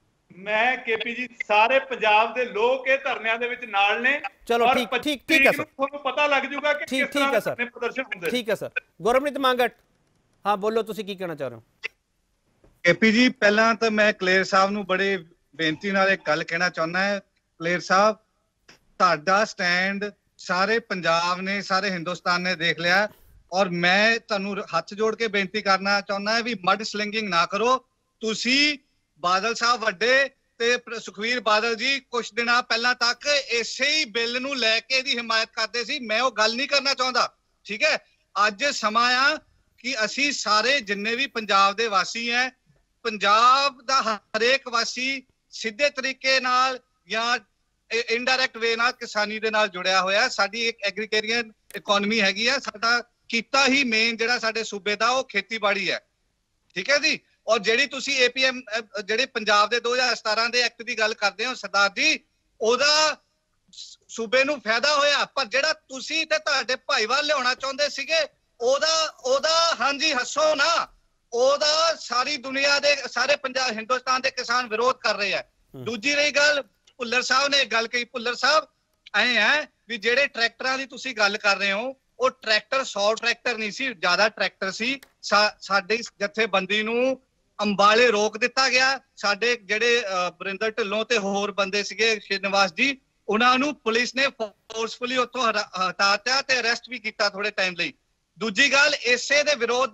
ਮੈਂ ਕੇਪੀ ਜੀ ਸਾਰੇ ਪੰਜਾਬ ਦੇ ਲੋਕ ਇਹ ਧਰਨਿਆਂ ਦੇ ਵਿੱਚ ਨਾਲ ਨੇ। ਚਲੋ ਠੀਕ ਹੈ ਸਰ, ਤੁਹਾਨੂੰ ਪਤਾ ਲੱਗ ਜਾਊਗਾ ਕਿ ਠੀਕ ਹੈ ਸਰ, ਪ੍ਰਦਰਸ਼ਨ ਹੁੰਦੇ। ਠੀਕ ਹੈ ਸਰ। ਗੁਰਮਪ੍ਰੀਤ ਮੰਗਟ ਹਾਂ ਬੋਲੋ, ਤੁਸੀਂ ਕੀ ਕਹਿਣਾ ਚਾਹ ਰਹੇ ਹੋ? ਕੇਪੀ ਜੀ ਪਹਿਲਾਂ ਤਾਂ ਮੈਂ ਕਲੇਰ ਸਾਹਿਬ ਨੂੰ ਬੜੇ ਬੇਨਤੀ ਨਾਲ ਇੱਕ ਗੱਲ ਕਹਿਣਾ ਚਾਹੁੰਦਾ ਹੈ। ਕਲੇਰ ਸਾਹਿਬ ਤੁਹਾਡਾ ਸਟੈਂਡ ਸਾਰੇ ਪੰਜਾਬ ਨੇ, ਸਾਰੇ ਹਿੰਦੁਸਤਾਨ ਨੇ ਦੇਖ ਲਿਆ, ਔਰ ਮੈਂ ਤੁਹਾਨੂੰ ਹੱਥ ਜੋੜ ਕੇ ਬੇਨਤੀ ਕਰਨਾ ਚਾਹੁੰਦਾ ਹੈ ਵੀ ਮਡ ਸਲਿੰਗਿੰਗ ਨਾ ਕਰੋ। ਤੁਸੀਂ ਬਾਦਲ ਸਾਹਿਬ ਵੱਡੇ ਤੇ ਸੁਖਵੀਰ ਬਾਦਲ ਜੀ ਕੁਝ ਦਿਨਾਂ ਪਹਿਲਾਂ ਤੱਕ ਇਸੇ ਹੀ ਬਿੱਲ ਨੂੰ ਲੈ ਕੇ ਦੀ ਹਮਾਇਤ ਕਰਦੇ ਸੀ। ਮੈਂ ਉਹ ਗੱਲ ਨਹੀਂ ਕਰਨਾ ਚਾਹੁੰਦਾ, ਠੀਕ ਹੈ। ਅੱਜ ਸਮਾਂ ਆ ਕਿ ਅਸੀਂ ਸਾਰੇ ਜਿੰਨੇ ਵੀ ਪੰਜਾਬ ਦੇ ਵਾਸੀ ਹੈ, ਪੰਜਾਬ ਦਾ ਹਰੇਕ ਵਾਸੀ ਸਿੱਧੇ ਤਰੀਕੇ ਨਾਲ ਜਾਂ ਇਨਡਾਇਰੈਕਟ ਵੇ ਨਾਲ ਕਿਸਾਨੀ ਦੇ ਨਾਲ ਜੁੜਿਆ ਹੋਇਆ। ਸਾਡੀ ਇੱਕ ਐਗਰੀਕਲਚਰ ਇਕਨੋਮੀ ਹੈਗੀ ਹੈ, ਸਾਡਾ ਕੀਤਾ ਹੀ ਮੇਨ ਜਿਹੜਾ ਸਾਡੇ ਸੂਬੇ ਦਾ ਉਹ ਖੇਤੀਬਾੜੀ ਹੈ, ਠੀਕ ਹੈ ਜੀ। ਔਰ ਜਿਹੜੀ ਤੁਸੀਂ APM ਜਿਹੜੇ ਪੰਜਾਬ ਦੇ 2017 ਦੇ ਐਕਟ ਦੀ ਗੱਲ ਕਰਦੇ ਹੋ ਸਰਦਾਰ ਜੀ, ਉਹਦਾ ਸੂਬੇ ਨੂੰ ਫਾਇਦਾ ਹੋਇਆ, ਪਰ ਜਿਹੜਾ ਤੁਸੀਂ ਤੇ ਤੁਹਾਡੇ ਭਾਈਵਾਲ ਲਿਆਉਣਾ ਚਾਹੁੰਦੇ ਸੀਗੇ ਉਹਦਾ ਹਾਂਜੀ ਹੱਸੋ ਨਾ, ਉਹਦਾ ਸਾਰੀ ਦੁਨੀਆ ਦੇ ਸਾਰੇ ਪੰਜਾਬ ਹਿੰਦੁਸਤਾਨ ਦੇ ਕਿਸਾਨ ਵਿਰੋਧ ਕਰ ਰਹੇ ਆ। ਦੂਜੀ ਰਹੀ ਗੱਲ, ਭੁੱਲਰ ਸਾਹਿਬ ਨੇ ਗੱਲ ਕਹੀ, ਭੁੱਲਰ ਸਾਹਿਬ ਐ ਹੈ ਵੀ ਜਿਹੜੇ ਟਰੈਕਟਰਾਂ ਦੀ ਤੁਸੀਂ ਗੱਲ ਕਰ ਰਹੇ ਹੋ ਉਹ ਟਰੈਕਟਰ 100 ਟਰੈਕਟਰ ਨਹੀਂ ਸੀ, ਜ਼ਿਆਦਾ ਟਰੈਕਟਰ ਸੀ। ਸਾਡੀ ਜਥੇਬੰਦੀ ਨੂੰ ਅੰਬਾਲੇ ਰੋਕ ਦਿੱਤਾ ਗਿਆ। ਸਾਡੇ ਜਿਹੜੇ ਬਰਿੰਦਰ ਢਿੱਲੋਂ ਤੇ ਹੋਰ ਬੰਦੇ ਸੀਗੇ ਸ਼੍ਰੀਨਿਵਾਸ ਜੀ, ਉਹਨਾਂ ਨੂੰ ਪੁਲਿਸ ਨੇ ਫੋਰਸਫੁਲੀ ਉੱਥੋਂ ਹਟਾਤਾ ਤੇ ਅਰੈਸਟ ਵੀ ਕੀਤਾ ਥੋੜੇ ਟਾਈਮ ਲਈ। ਦੂਜੀ ਗੱਲ, ਇਸੇ ਦੇ ਵਿਰੋਧ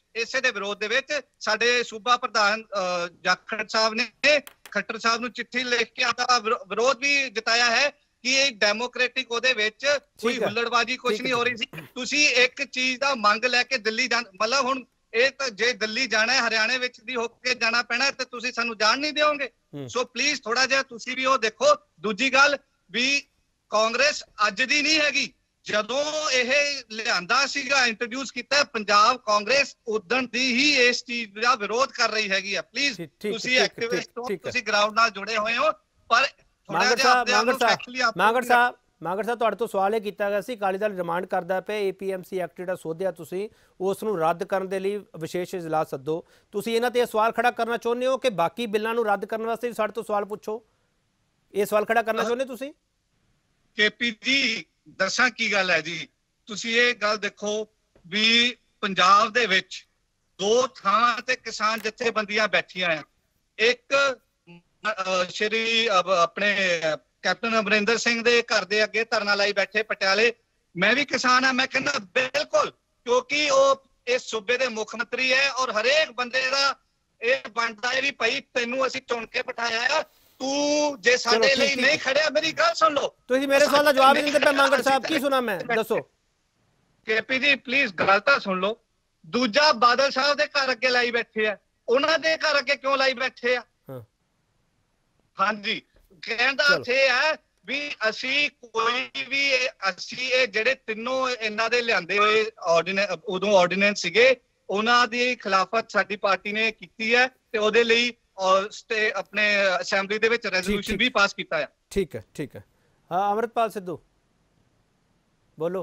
ਦੇ ਵਿੱਚ ਸਾਡੇ ਸੂਬਾ ਪ੍ਰਧਾਨ ਜਾਖੜ ਸਾਹਿਬ ਨੇ ਖੱਟਰ ਸਾਹਿਬ ਨੂੰ ਚਿੱਠੀ ਲਿਖ ਕੇ ਆਪਦਾ ਵਿਰੋਧ ਵੀ ਜਤਾਇਆ ਹੈ ਕਿ ਇਹ ਡੈਮੋਕ੍ਰੈਟਿਕ ਉਹਦੇ ਵਿੱਚ ਕੋਈ ਹੁੱਲੜਬਾਜ਼ੀ ਕੁਝ ਨਹੀਂ ਹੋ ਰਹੀ ਸੀ। ਤੁਸੀਂ ਇੱਕ ਚੀਜ਼ ਦਾ ਮੰਗ ਲੈ ਕੇ ਦਿੱਲੀ ਮਤਲਬ ਹੁਣ ਇਹ ਤਾਂ ਜੇ ਦਿੱਲੀ ਜਾਣਾ ਹੈ ਹਰਿਆਣੇ ਵਿੱਚ ਦੀ ਹੋ ਕੇ ਜਾਣਾ ਪੈਣਾ ਤੇ ਤੁਸੀਂ ਸਾਨੂੰ ਜਾਣ ਨਹੀਂ ਦਿਓਗੇ। ਸੋ ਪਲੀਜ਼ ਥੋੜਾ ਜਿਹਾ ਤੁਸੀਂ ਵੀ ਉਹ ਦੇਖੋ। ਦੂਜੀ ਗੱਲ ਵੀ ਕਾਂਗਰਸ ਅੱਜ ਦੀ ਨਹੀਂ ਹੈਗੀ, ਜਦੋਂ ਇਹ ਲਿਆਂਦਾ ਸੀਗਾ ਇੰਟਰੋਡਿਊਸ ਕੀਤਾ ਪੰਜਾਬ ਕਾਂਗਰਸ ਉਦੋਂ ਦੀ ਹੀ ਇਸ ਚੀਜ਼ ਦਾ ਵਿਰੋਧ ਕਰ ਰਹੀ ਹੈਗੀ ਆ। ਪਲੀਜ਼ ਤੁਸੀਂ ਐਕਟਿਵਿਸਟ ਹੋ, ਤੁਸੀਂ ਗਰਾਊਂਡ ਨਾਲ ਜੁੜੇ ਹੋਏ ਹੋ, ਪਰ ਮਾਂਗੜ ਸਾਹਿਬ ਤੁਹਾਡੇ ਤੋਂ ਸਵਾਲ ਇਹ ਕੀਤਾ ਗਿਆ ਸੀ ਅਕਾਲੀ ਦਲ ਡਿਮਾਂਡ ਕਰਦਾ ਪਿਆ APMC ਐਕਟ ਜਿਹੜਾ ਸੋਧਿਆ ਤੁਸੀਂ ਉਸ ਨੂੰ ਰੱਦ ਕਰਨ ਦੇ ਲਈ ਵਿਸ਼ੇਸ਼ ਇਜਲਾਸ ਸੱਦੋ। ਤੁਸੀਂ ਇਹਨਾਂ ਤੇ ਇਹ ਸਵਾਲ ਖੜਾ ਕਰਨਾ ਚਾਹੁੰਦੇ ਹੋ ਕਿ ਬਾਕੀ ਬਿੱਲਾਂ ਨੂੰ ਰੱਦ ਕਰਨ ਵਾਸਤੇ ਵੀ ਸਾਡੇ ਤੋਂ ਸਵਾਲ ਪੁੱਛੋ? ਇਹ ਸਵਾਲ ਖੜਾ ਕਰਨਾ ਚਾਹੁੰਦੇ ਤੁਸੀਂ? KP ਜੀ ਦੱਸਾਂ ਕੀ ਗੱਲ ਹੈ ਜੀ, ਤੁਸੀਂ ਇਹ ਗੱਲ ਦੇਖੋ ਵੀ ਪੰਜਾਬ ਦੇ ਵਿੱਚ 2 ਥਾਂ ਤੇ ਕਿਸਾਨ ਜਥੇਬੰਦੀਆਂ ਬੈਠੀਆਂ ਆ। ਇੱਕ ਸ਼੍ਰੀ ਆਪਣੇ ਕੈਪਟਨ ਅਮਰਿੰਦਰ ਸਿੰਘ ਦੇ ਘਰ ਦੇ ਅੱਗੇ ਧਰਨਾ ਲਾਈ ਬੈਠੇ ਪਟਿਆਲੇ। ਮੈਂ ਵੀ ਕਿਸਾਨ ਆ, ਮੈਂ ਕਹਿੰਦਾ ਬਿਲਕੁਲ, ਕਿਉਂਕਿ ਉਹ ਇਸ ਸੂਬੇ ਦੇ ਮੁੱਖ ਮੰਤਰੀ ਹੈ ਔਰ ਹਰੇਕ ਬੰਦੇ ਦਾ ਇਹ ਬਣਦਾ ਹੈ ਵੀ ਭਾਈ ਤੈਨੂੰ ਅਸੀਂ ਚੁਣ ਕੇ ਬਿਠਾਇਆ ਆ, ਤੂੰ ਜੇ ਸਾਡੇ ਲਈ ਨਹੀਂ ਖੜਿਆ, ਮੇਰੀ ਗੱਲ ਸੁਣ ਲਓ। ਤੁਸੀਂ ਮੇਰੇ ਸਵਾਲ ਦਾ ਜਵਾਬ ਨਹੀਂ ਦਿੰਦੇ ਪਏ। ਮੰਗੜ ਸਾਹਿਬ ਕੀ ਸੁਣਾ ਮੈਂ, ਦੱਸੋ। ਕੇਪੀ ਜੀ ਪਲੀਜ਼ ਗੱਲ ਤਾਂ ਸੁਣ ਲਓ। ਦੂਜਾ ਬਾਦਲ ਸਾਹਿਬ ਦੇ ਘਰ ਅੱਗੇ ਲਾਈ ਬੈਠੇ ਆ, ਉਹਨਾਂ ਦੇ ਘਰ ਅੱਗੇ ਕਿਉਂ ਲਾਈ ਬੈਠੇ ਆ? ਹਾਂਜੀ, ਕਹਿਣ ਦਾ ਅਰਥ ਇਹ ਹੈ ਵੀ ਅਸੀਂ ਕੋਈ ਵੀ ਅਸੀਂ ਇਹ ਜਿਹੜੇ ਤਿੰਨੋਂ ਇਹਨਾਂ ਦੇ ਲਿਆਂਦੇ ਹੋਏ ਉਦੋਂ ਆਰਡੀਨੈਂਸ ਸੀਗੇ, ਉਹਨਾਂ ਦੀ ਖਿਲਾਫਤ ਸਾਡੀ ਪਾਰਟੀ ਨੇ ਕੀਤੀ ਹੈ ਤੇ ਉਹਦੇ ਲਈ ਆਪਣੇ ਅਸੈਂਬਲੀ ਦੇ ਵਿੱਚ ਰੈਜ਼ੋਲੂਸ਼ਨ ਵੀ ਪਾਸ ਕੀਤਾ ਹੈ। ਠੀਕ ਹੈ, ਠੀਕ ਹੈ। ਹਾਂ, ਅਮਰਿਤਪਾਲ ਸਿੱਧੂ ਬੋਲੋ।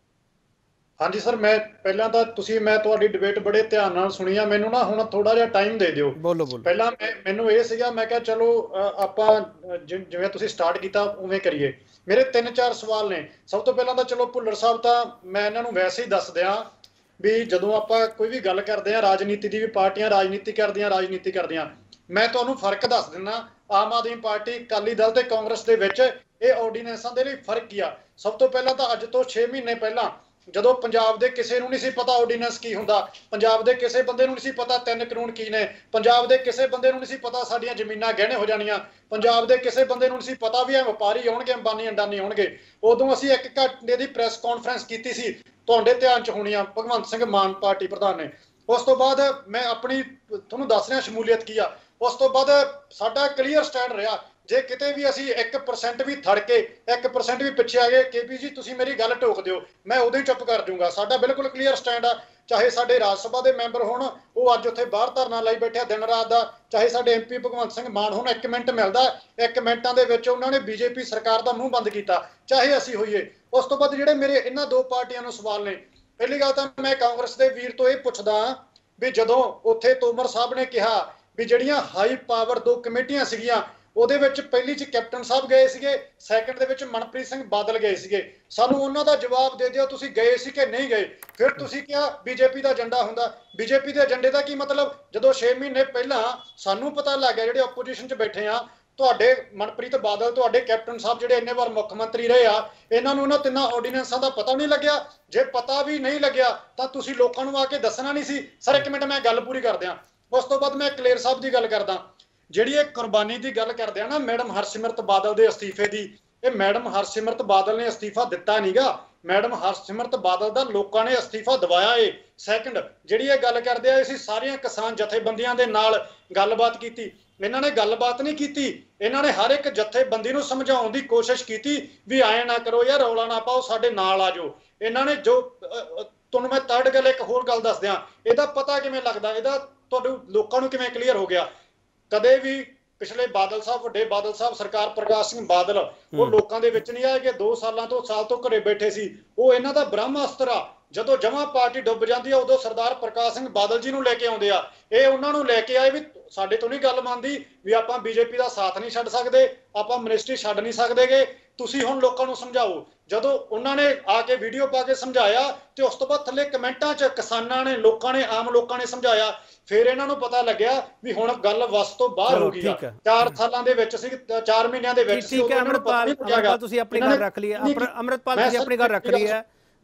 ਹਾਂਜੀ ਸਰ, ਮੈਂ ਪਹਿਲਾਂ ਤਾਂ ਮੈਂ ਤੁਹਾਡੀ ਡਿਬੇਟ ਬੜੇ ਧਿਆਨ ਨਾਲ ਸੁਣੀ ਆ। ਮੈਨੂੰ ਨਾ ਹੁਣ ਥੋੜਾ ਜਿਹਾ ਟਾਈਮ ਦੇ ਦਿਓ। ਬੋਲੋ। ਪਹਿਲਾਂ ਮੈਨੂੰ ਇਹ ਸੀਗਾ, ਮੈਂ ਕਿਹਾ ਚਲੋ ਆਪਾਂ ਜਿਵੇਂ ਤੁਸੀਂ ਸਟਾਰਟ ਕੀਤਾ ਉਵੇਂ ਕਰੀਏ। ਮੇਰੇ 3-4 ਸਵਾਲ ਨੇ। ਸਭ ਤੋਂ ਪਹਿਲਾਂ ਤਾਂ ਚਲੋ ਭੁੱਲਰ ਸਾਹਿਬ ਤਾਂ ਮੈਂ ਇਹਨਾਂ ਨੂੰ ਵੈਸੇ ਹੀ ਦੱਸ ਦਿਆਂ ਵੀ ਜਦੋਂ ਆਪਾਂ ਕੋਈ ਵੀ ਗੱਲ ਕਰਦੇ ਆ ਰਾਜਨੀਤੀ ਦੀ, ਵੀ ਪਾਰਟੀਆਂ ਰਾਜਨੀਤੀ ਕਰਦੀਆਂ, ਮੈਂ ਤੁਹਾਨੂੰ ਫਰਕ ਦੱਸ ਦਿੰਦਾ। ਆਮ ਆਦਮੀ ਪਾਰਟੀ, ਅਕਾਲੀ ਦਲ ਤੇ ਕਾਂਗਰਸ ਦੇ ਵਿੱਚ ਇਹ ਆਰਡੀਨੈਂਸਾਂ ਦੇ ਲਈ ਫਰਕ ਕੀ ਆ। ਸਭ ਤੋਂ ਪਹਿਲਾਂ ਤਾਂ ਅੱਜ ਤੋਂ 6 ਮਹੀਨੇ ਪਹਿਲਾਂ ਜਦੋਂ ਪੰਜਾਬ ਦੇ ਕਿਸੇ ਨੂੰ ਨਹੀਂ ਸੀ ਪਤਾ ਆਰਡੀਨੈਂਸ ਕੀ ਹੁੰਦਾ, ਪੰਜਾਬ ਦੇ ਕਿਸੇ ਬੰਦੇ ਨੂੰ ਨਹੀਂ ਸੀ ਪਤਾ 3 ਕਾਨੂੰਨ ਕੀ ਨੇ, ਪੰਜਾਬ ਦੇ ਕਿਸੇ ਬੰਦੇ ਨੂੰ ਨਹੀਂ ਸੀ ਪਤਾ ਸਾਡੀਆਂ ਜ਼ਮੀਨਾਂ ਗਹਿਣੇ ਹੋ ਜਾਣੀਆਂ, ਪੰਜਾਬ ਦੇ ਕਿਸੇ ਬੰਦੇ ਨੂੰ ਨਹੀਂ ਸੀ ਪਤਾ ਵੀ ਇਹ ਵਪਾਰੀ ਆਉਣਗੇ, ਅੰਬਾਨੀ ਅੰਡਾਨੀ ਆਉਣਗੇ। ਉਦੋਂ ਅਸੀਂ 1 ਘੰਟੇ ਦੀ ਪ੍ਰੈਸ ਕਾਨਫਰੰਸ ਕੀਤੀ ਸੀ, ਤੁਹਾਡੇ ਧਿਆਨ 'ਚ ਹੋਣੀ ਆ, ਭਗਵੰਤ ਸਿੰਘ ਮਾਨ ਪਾਰਟੀ ਪ੍ਰਧਾਨ ਨੇ। ਉਸ ਤੋਂ ਬਾਅਦ ਮੈਂ ਆਪਣੀ ਤੁਹਾਨੂੰ ਦੱਸ ਰਿਹਾ ਸ਼ਮੂਲੀਅਤ ਕੀ ਆ। ਉਸ ਤੋਂ ਬਾਅਦ ਸਾਡਾ ਕਲੀਅਰ ਸਟੈਂਡ ਰਿਹਾ, ਜੇ ਕਿਤੇ ਵੀ ਅਸੀਂ 1% ਵੀ ਥੜ ਕੇ 1% ਵੀ ਪਿੱਛੇ ਆ ਗਏ, ਕੇਪੀ ਜੀ ਤੁਸੀਂ ਮੇਰੀ ਗੱਲ ਟੋਕ ਦਿਓ, ਮੈਂ ਉਦੋਂ ਹੀ ਚੁੱਪ ਕਰ ਜਾਊਂਗਾ। ਸਾਡਾ ਬਿਲਕੁਲ ਕਲੀਅਰ ਸਟੈਂਡ ਆ। ਚਾਹੇ ਸਾਡੇ ਰਾਜ ਸਭਾ ਦੇ ਮੈਂਬਰ ਹੋਣ, ਉਹ ਅੱਜ ਉੱਥੇ ਬਾਹਰ ਧਰਨਾ ਲਾਈ ਬੈਠਿਆ ਦਿਨ ਰਾਤ ਦਾ, ਚਾਹੇ ਸਾਡੇ MP ਭਗਵੰਤ ਸਿੰਘ ਮਾਨ ਹੋਣ, 1 ਮਿੰਟ ਮਿਲਦਾ, 1 ਮਿੰਟਾਂ ਦੇ ਵਿੱਚ ਉਹਨਾਂ ਨੇ BJP ਸਰਕਾਰ ਦਾ ਮੂੰਹ ਬੰਦ ਕੀਤਾ, ਚਾਹੇ ਅਸੀਂ ਹੋਈਏ। ਉਸ ਤੋਂ ਬਾਅਦ ਜਿਹੜੇ ਮੇਰੇ ਇਹਨਾਂ 2 ਪਾਰਟੀਆਂ ਨੂੰ ਸਵਾਲ ਨੇ, ਪਹਿਲੀ ਗੱਲ ਤਾਂ ਮੈਂ ਕਾਂਗਰਸ ਦੇ ਵੀਰ ਤੋਂ ਇਹ ਪੁੱਛਦਾ ਵੀ ਜਦੋਂ ਉੱਥੇ ਤੋਮਰ ਸਾਹਿਬ ਨੇ ਕਿਹਾ ਵੀ ਜਿਹੜੀਆਂ ਹਾਈ ਪਾਵਰ 2 ਕਮੇਟੀਆਂ ਸੀਗੀਆਂ, ਉਹਦੇ ਵਿੱਚ ਪਹਿਲੀ 'ਚ ਕੈਪਟਨ ਸਾਹਿਬ ਗਏ ਸੀਗੇ, ਸੈਕੰਡ ਦੇ ਵਿੱਚ ਮਨਪ੍ਰੀਤ ਸਿੰਘ ਬਾਦਲ ਗਏ ਸੀਗੇ, ਸਾਨੂੰ ਉਹਨਾਂ ਦਾ ਜਵਾਬ ਦੇ ਦਿਓ, ਤੁਸੀਂ ਗਏ ਸੀ ਕਿ ਨਹੀਂ ਗਏ। ਫਿਰ ਤੁਸੀਂ ਕਿਹਾ BJP ਦਾ ਏਜੰਡਾ ਹੁੰਦਾ। BJP ਦੇ ਏਜੰਡੇ ਦਾ ਕੀ ਮਤਲਬ? ਜਦੋਂ 6 ਮਹੀਨੇ ਪਹਿਲਾਂ ਸਾਨੂੰ ਪਤਾ ਲੱਗ ਗਿਆ, ਜਿਹੜੇ ਆਪੋਜੀਸ਼ਨ 'ਚ ਬੈਠੇ ਆ, ਤੁਹਾਡੇ ਮਨਪ੍ਰੀਤ ਬਾਦਲ, ਤੁਹਾਡੇ ਕੈਪਟਨ ਸਾਹਿਬ ਜਿਹੜੇ ਇੰਨੇ ਵਾਰ ਮੁੱਖ ਮੰਤਰੀ ਰਹੇ ਆ, ਇਹਨਾਂ ਨੂੰ ਇਹਨਾਂ 3 ਆਰਡੀਨੈਂਸਾਂ ਦਾ ਪਤਾ ਨਹੀਂ ਲੱਗਿਆ। ਜੇ ਪਤਾ ਵੀ ਨਹੀਂ ਲੱਗਿਆ ਤਾਂ ਤੁਸੀਂ ਲੋਕਾਂ ਨੂੰ ਆ ਕੇ ਦੱਸਣਾ ਨਹੀਂ ਸੀ। ਸਰ 1 ਮਿੰਟ ਮੈਂ ਗੱਲ ਪੂਰੀ ਕਰ ਦਿਆਂ। ਉਸ ਤੋਂ ਬਾਅਦ ਮੈਂ ਕਲੇਰ ਸਾਹਿਬ ਦੀ ਗੱਲ ਕਰਦਾ, ਜਿਹੜੀ ਇਹ ਕੁਰਬਾਨੀ ਦੀ ਗੱਲ ਕਰਦੇ ਆ ਨਾ ਮੈਡਮ ਹਰਸਿਮਰਤ ਬਾਦਲ ਦੇ ਅਸਤੀਫੇ ਦੀ, ਇਹ ਮੈਡਮ ਹਰਸਿਮਰਤ ਬਾਦਲ ਨੇ ਅਸਤੀਫਾ ਦਿੱਤਾ ਨਹੀਂਗਾ, ਮੈਡਮ ਹਰਸਿਮਰਤ ਬਾਦਲ ਦਾ ਲੋਕਾਂ ਨੇ ਅਸਤੀਫਾ ਦਵਾਇਆ ਏ। ਸੈਕੰਡ, ਜਿਹੜੀ ਇਹ ਗੱਲ ਕਰਦੇ ਆ, ਅਸੀਂ ਸਾਰੀਆਂ ਕਿਸਾਨ ਜਥੇਬੰਦੀਆਂ ਦੇ ਨਾਲ ਗੱਲਬਾਤ ਕੀਤੀ, ਇਹਨਾਂ ਨੇ ਗੱਲਬਾਤ ਨਹੀਂ ਕੀਤੀ, ਇਹਨਾਂ ਨੇ ਹਰ ਇੱਕ ਜਥੇਬੰਦੀ ਨੂੰ ਸਮਝਾਉਣ ਦੀ ਕੋਸ਼ਿਸ਼ ਕੀਤੀ ਵੀ ਐਂ ਨਾ ਕਰੋ ਯਾਰ, ਰੌਲਾ ਨਾ ਪਾਓ, ਸਾਡੇ ਨਾਲ ਆ ਜਾਓ। ਇਹਨਾਂ ਨੇ ਜੋ ਤੁਹਾਨੂੰ ਮੈਂ ਥਰਡ ਗੱਲ ਇੱਕ ਹੋਰ ਗੱਲ ਦੱਸ ਦਿਆਂ, ਇਹਦਾ ਪਤਾ ਕਿਵੇਂ ਲੱਗਦਾ, ਇਹਦਾ ਤੁਹਾਨੂੰ ਲੋਕਾਂ ਨੂੰ ਕਿਵੇਂ ਕਲੀਅਰ ਹੋ ਗਿਆ। ਕਦੇ ਵੀ ਪਿਛਲੇ ਬਾਦਲ ਸਾਹਿਬ, ਵੱਡੇ ਬਾਦਲ ਸਾਹਿਬ, ਸਰਕਾਰ ਪ੍ਰਕਾਸ਼ ਸਿੰਘ ਬਾਦਲ, ਉਹ ਲੋਕਾਂ ਦੇ ਵਿੱਚ ਨਹੀਂ ਆਏ ਕਿ 2 ਸਾਲ ਤੋਂ ਘਰੇ ਬੈਠੇ ਸੀ। ਉਹ ਇਹਨਾਂ ਦਾ ਬ੍ਰਹਮਾਸਤਰ ਆ। ਜਦੋਂ ਜਮਾਂ ਪਾਰਟੀ ਡੁੱਬ ਜਾਂਦੀ ਆ, ਉਦੋਂ ਸਰਦਾਰ ਪ੍ਰਕਾਸ਼ ਸਿੰਘ ਬਾਦਲ ਜੀ ਨੂੰ ਲੈ ਕੇ ਆਉਂਦੇ ਆ। ਇਹ ਉਹਨਾਂ ਨੂੰ ਲੈ ਕੇ ਆਏ ਵੀ ਸਾਡੇ ਤੋਂ ਨਹੀਂ ਗੱਲ ਮੰਨਦੀ, ਵੀ ਆਪਾਂ BJP ਦਾ ਸਾਥ ਨਹੀਂ ਛੱਡ ਸਕਦੇ, ਆਪਾਂ ਮਿਨਿਸਟਰੀ ਛੱਡ ਨਹੀਂ ਸਕਦੇਗੇ, ਤੁਸੀਂ ਹੁਣ ਲੋਕਾਂ ਨੂੰ ਸਮਝਾਓ। ਜਦੋਂ ਉਹਨਾਂ ਨੇ ਆ ਕੇ ਵੀਡੀਓ ਪਾ ਕੇ ਸਮਝਾਇਆ ਤੇ ਉਸ ਤੋਂ ਬਾਅਦ ਥੱਲੇ ਕਮੈਂਟਾਂ 'ਚ ਕਿਸਾਨਾਂ ਨੇ, ਲੋਕਾਂ ਨੇ, ਆਮ ਲੋਕਾਂ ਨੇ ਸਮਝਾਇਆ, ਫਿਰ ਇਹਨਾਂ ਨੂੰ ਪਤਾ ਲੱਗਿਆ ਵੀ ਹੁਣ ਗੱਲ ਵਸ ਤੋਂ ਬਾਹਰ ਹੋ ਗਈ ਆ। 4 ਸਾਲਾਂ ਦੇ ਵਿੱਚ ਸੀ, 4 ਮਹੀਨਿਆਂ ਦੇ ਵਿੱਚ ਸੀ। ਠੀਕ ਹੈ ਅਮਰਿਤਪਾਲ, ਤੁਸੀਂ ਆਪਣੀ ਗੱਲ ਰੱਖ ਲਈ ਹੈ। ਅਮਰਿਤਪਾਲ ਤੁਸੀਂ ਆਪਣੀ ਗੱਲ ਰੱਖ ਲਈ ਹੈ।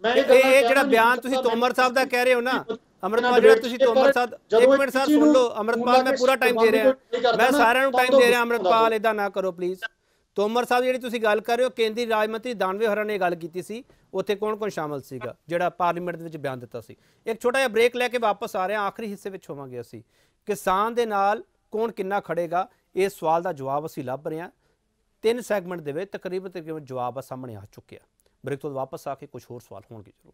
ਇਹ ਜਿਹੜਾ ਬਿਆਨ ਤੁਸੀਂ ਤੋਮਰ ਸਾਹਿਬ ਦਾ ਕਹਿ ਰਹੇ ਹੋ ਨਾ, ਅਮਰਿਤਪਾਲ, ਜਿਹੜਾ ਤੁਸੀਂ ਤੋਮਰ ਸਾਹਿਬ, 1 ਮਿੰਟ ਸਰ ਸੁਣ ਲਓ ਅਮਰਿਤਪਾਲ, ਮੈਂ ਪੂਰਾ ਟਾਈਮ ਦੇ ਰਿਹਾ, ਮੈਂ ਸਾਰਿਆਂ ਨੂੰ ਟਾਈਮ ਦੇ ਰਿਹਾ। ਅਮਰਿਤਪਾਲ ਇਦਾਂ ਨਾ ਕਰੋ ਪਲੀਜ਼। ਤੋਮਰ ਸਾਹਿਬ ਜਿਹੜੀ ਤੁਸੀਂ ਗੱਲ ਕਰ ਰਹੇ ਹੋ, ਕੇਂਦਰੀ ਰਾਜ ਮੰਤਰੀ ਦਾਨਵੇ ਹੋਰਾਂ ਨੇ ਗੱਲ ਕੀਤੀ ਸੀ, ਉੱਥੇ ਕੌਣ ਸ਼ਾਮਲ ਸੀਗਾ ਜਿਹੜਾ ਪਾਰਲੀਮੈਂਟ ਦੇ ਵਿੱਚ ਬਿਆਨ ਦਿੱਤਾ ਸੀ। ਇੱਕ ਛੋਟਾ ਜਿਹਾ ਬ੍ਰੇਕ ਲੈ ਕੇ ਵਾਪਸ ਆ ਰਹੇ ਹਾਂ, ਆਖਰੀ ਹਿੱਸੇ ਵਿੱਚ ਹੋਵਾਂਗੇ ਅਸੀਂ। ਕਿਸਾਨ ਦੇ ਨਾਲ ਕੌਣ ਕਿੰਨਾ ਖੜੇਗਾ, ਇਸ ਸਵਾਲ ਦਾ ਜਵਾਬ ਅਸੀਂ ਲੱਭ ਰਹੇ ਹਾਂ। 3 ਸੈਗਮੈਂਟ ਦੇ ਵਿੱਚ ਤਕਰੀਬਨ ਜਵਾਬ ਸਾਹਮਣੇ ਆ ਚੁੱਕਿਆ। ਬ੍ਰੇਕ ਤੋਂ ਵਾਪਸ ਆ ਕੇ ਕੁਝ ਹੋਰ ਸਵਾਲ ਹੋਣਗੇ ਜ਼ਰੂਰ।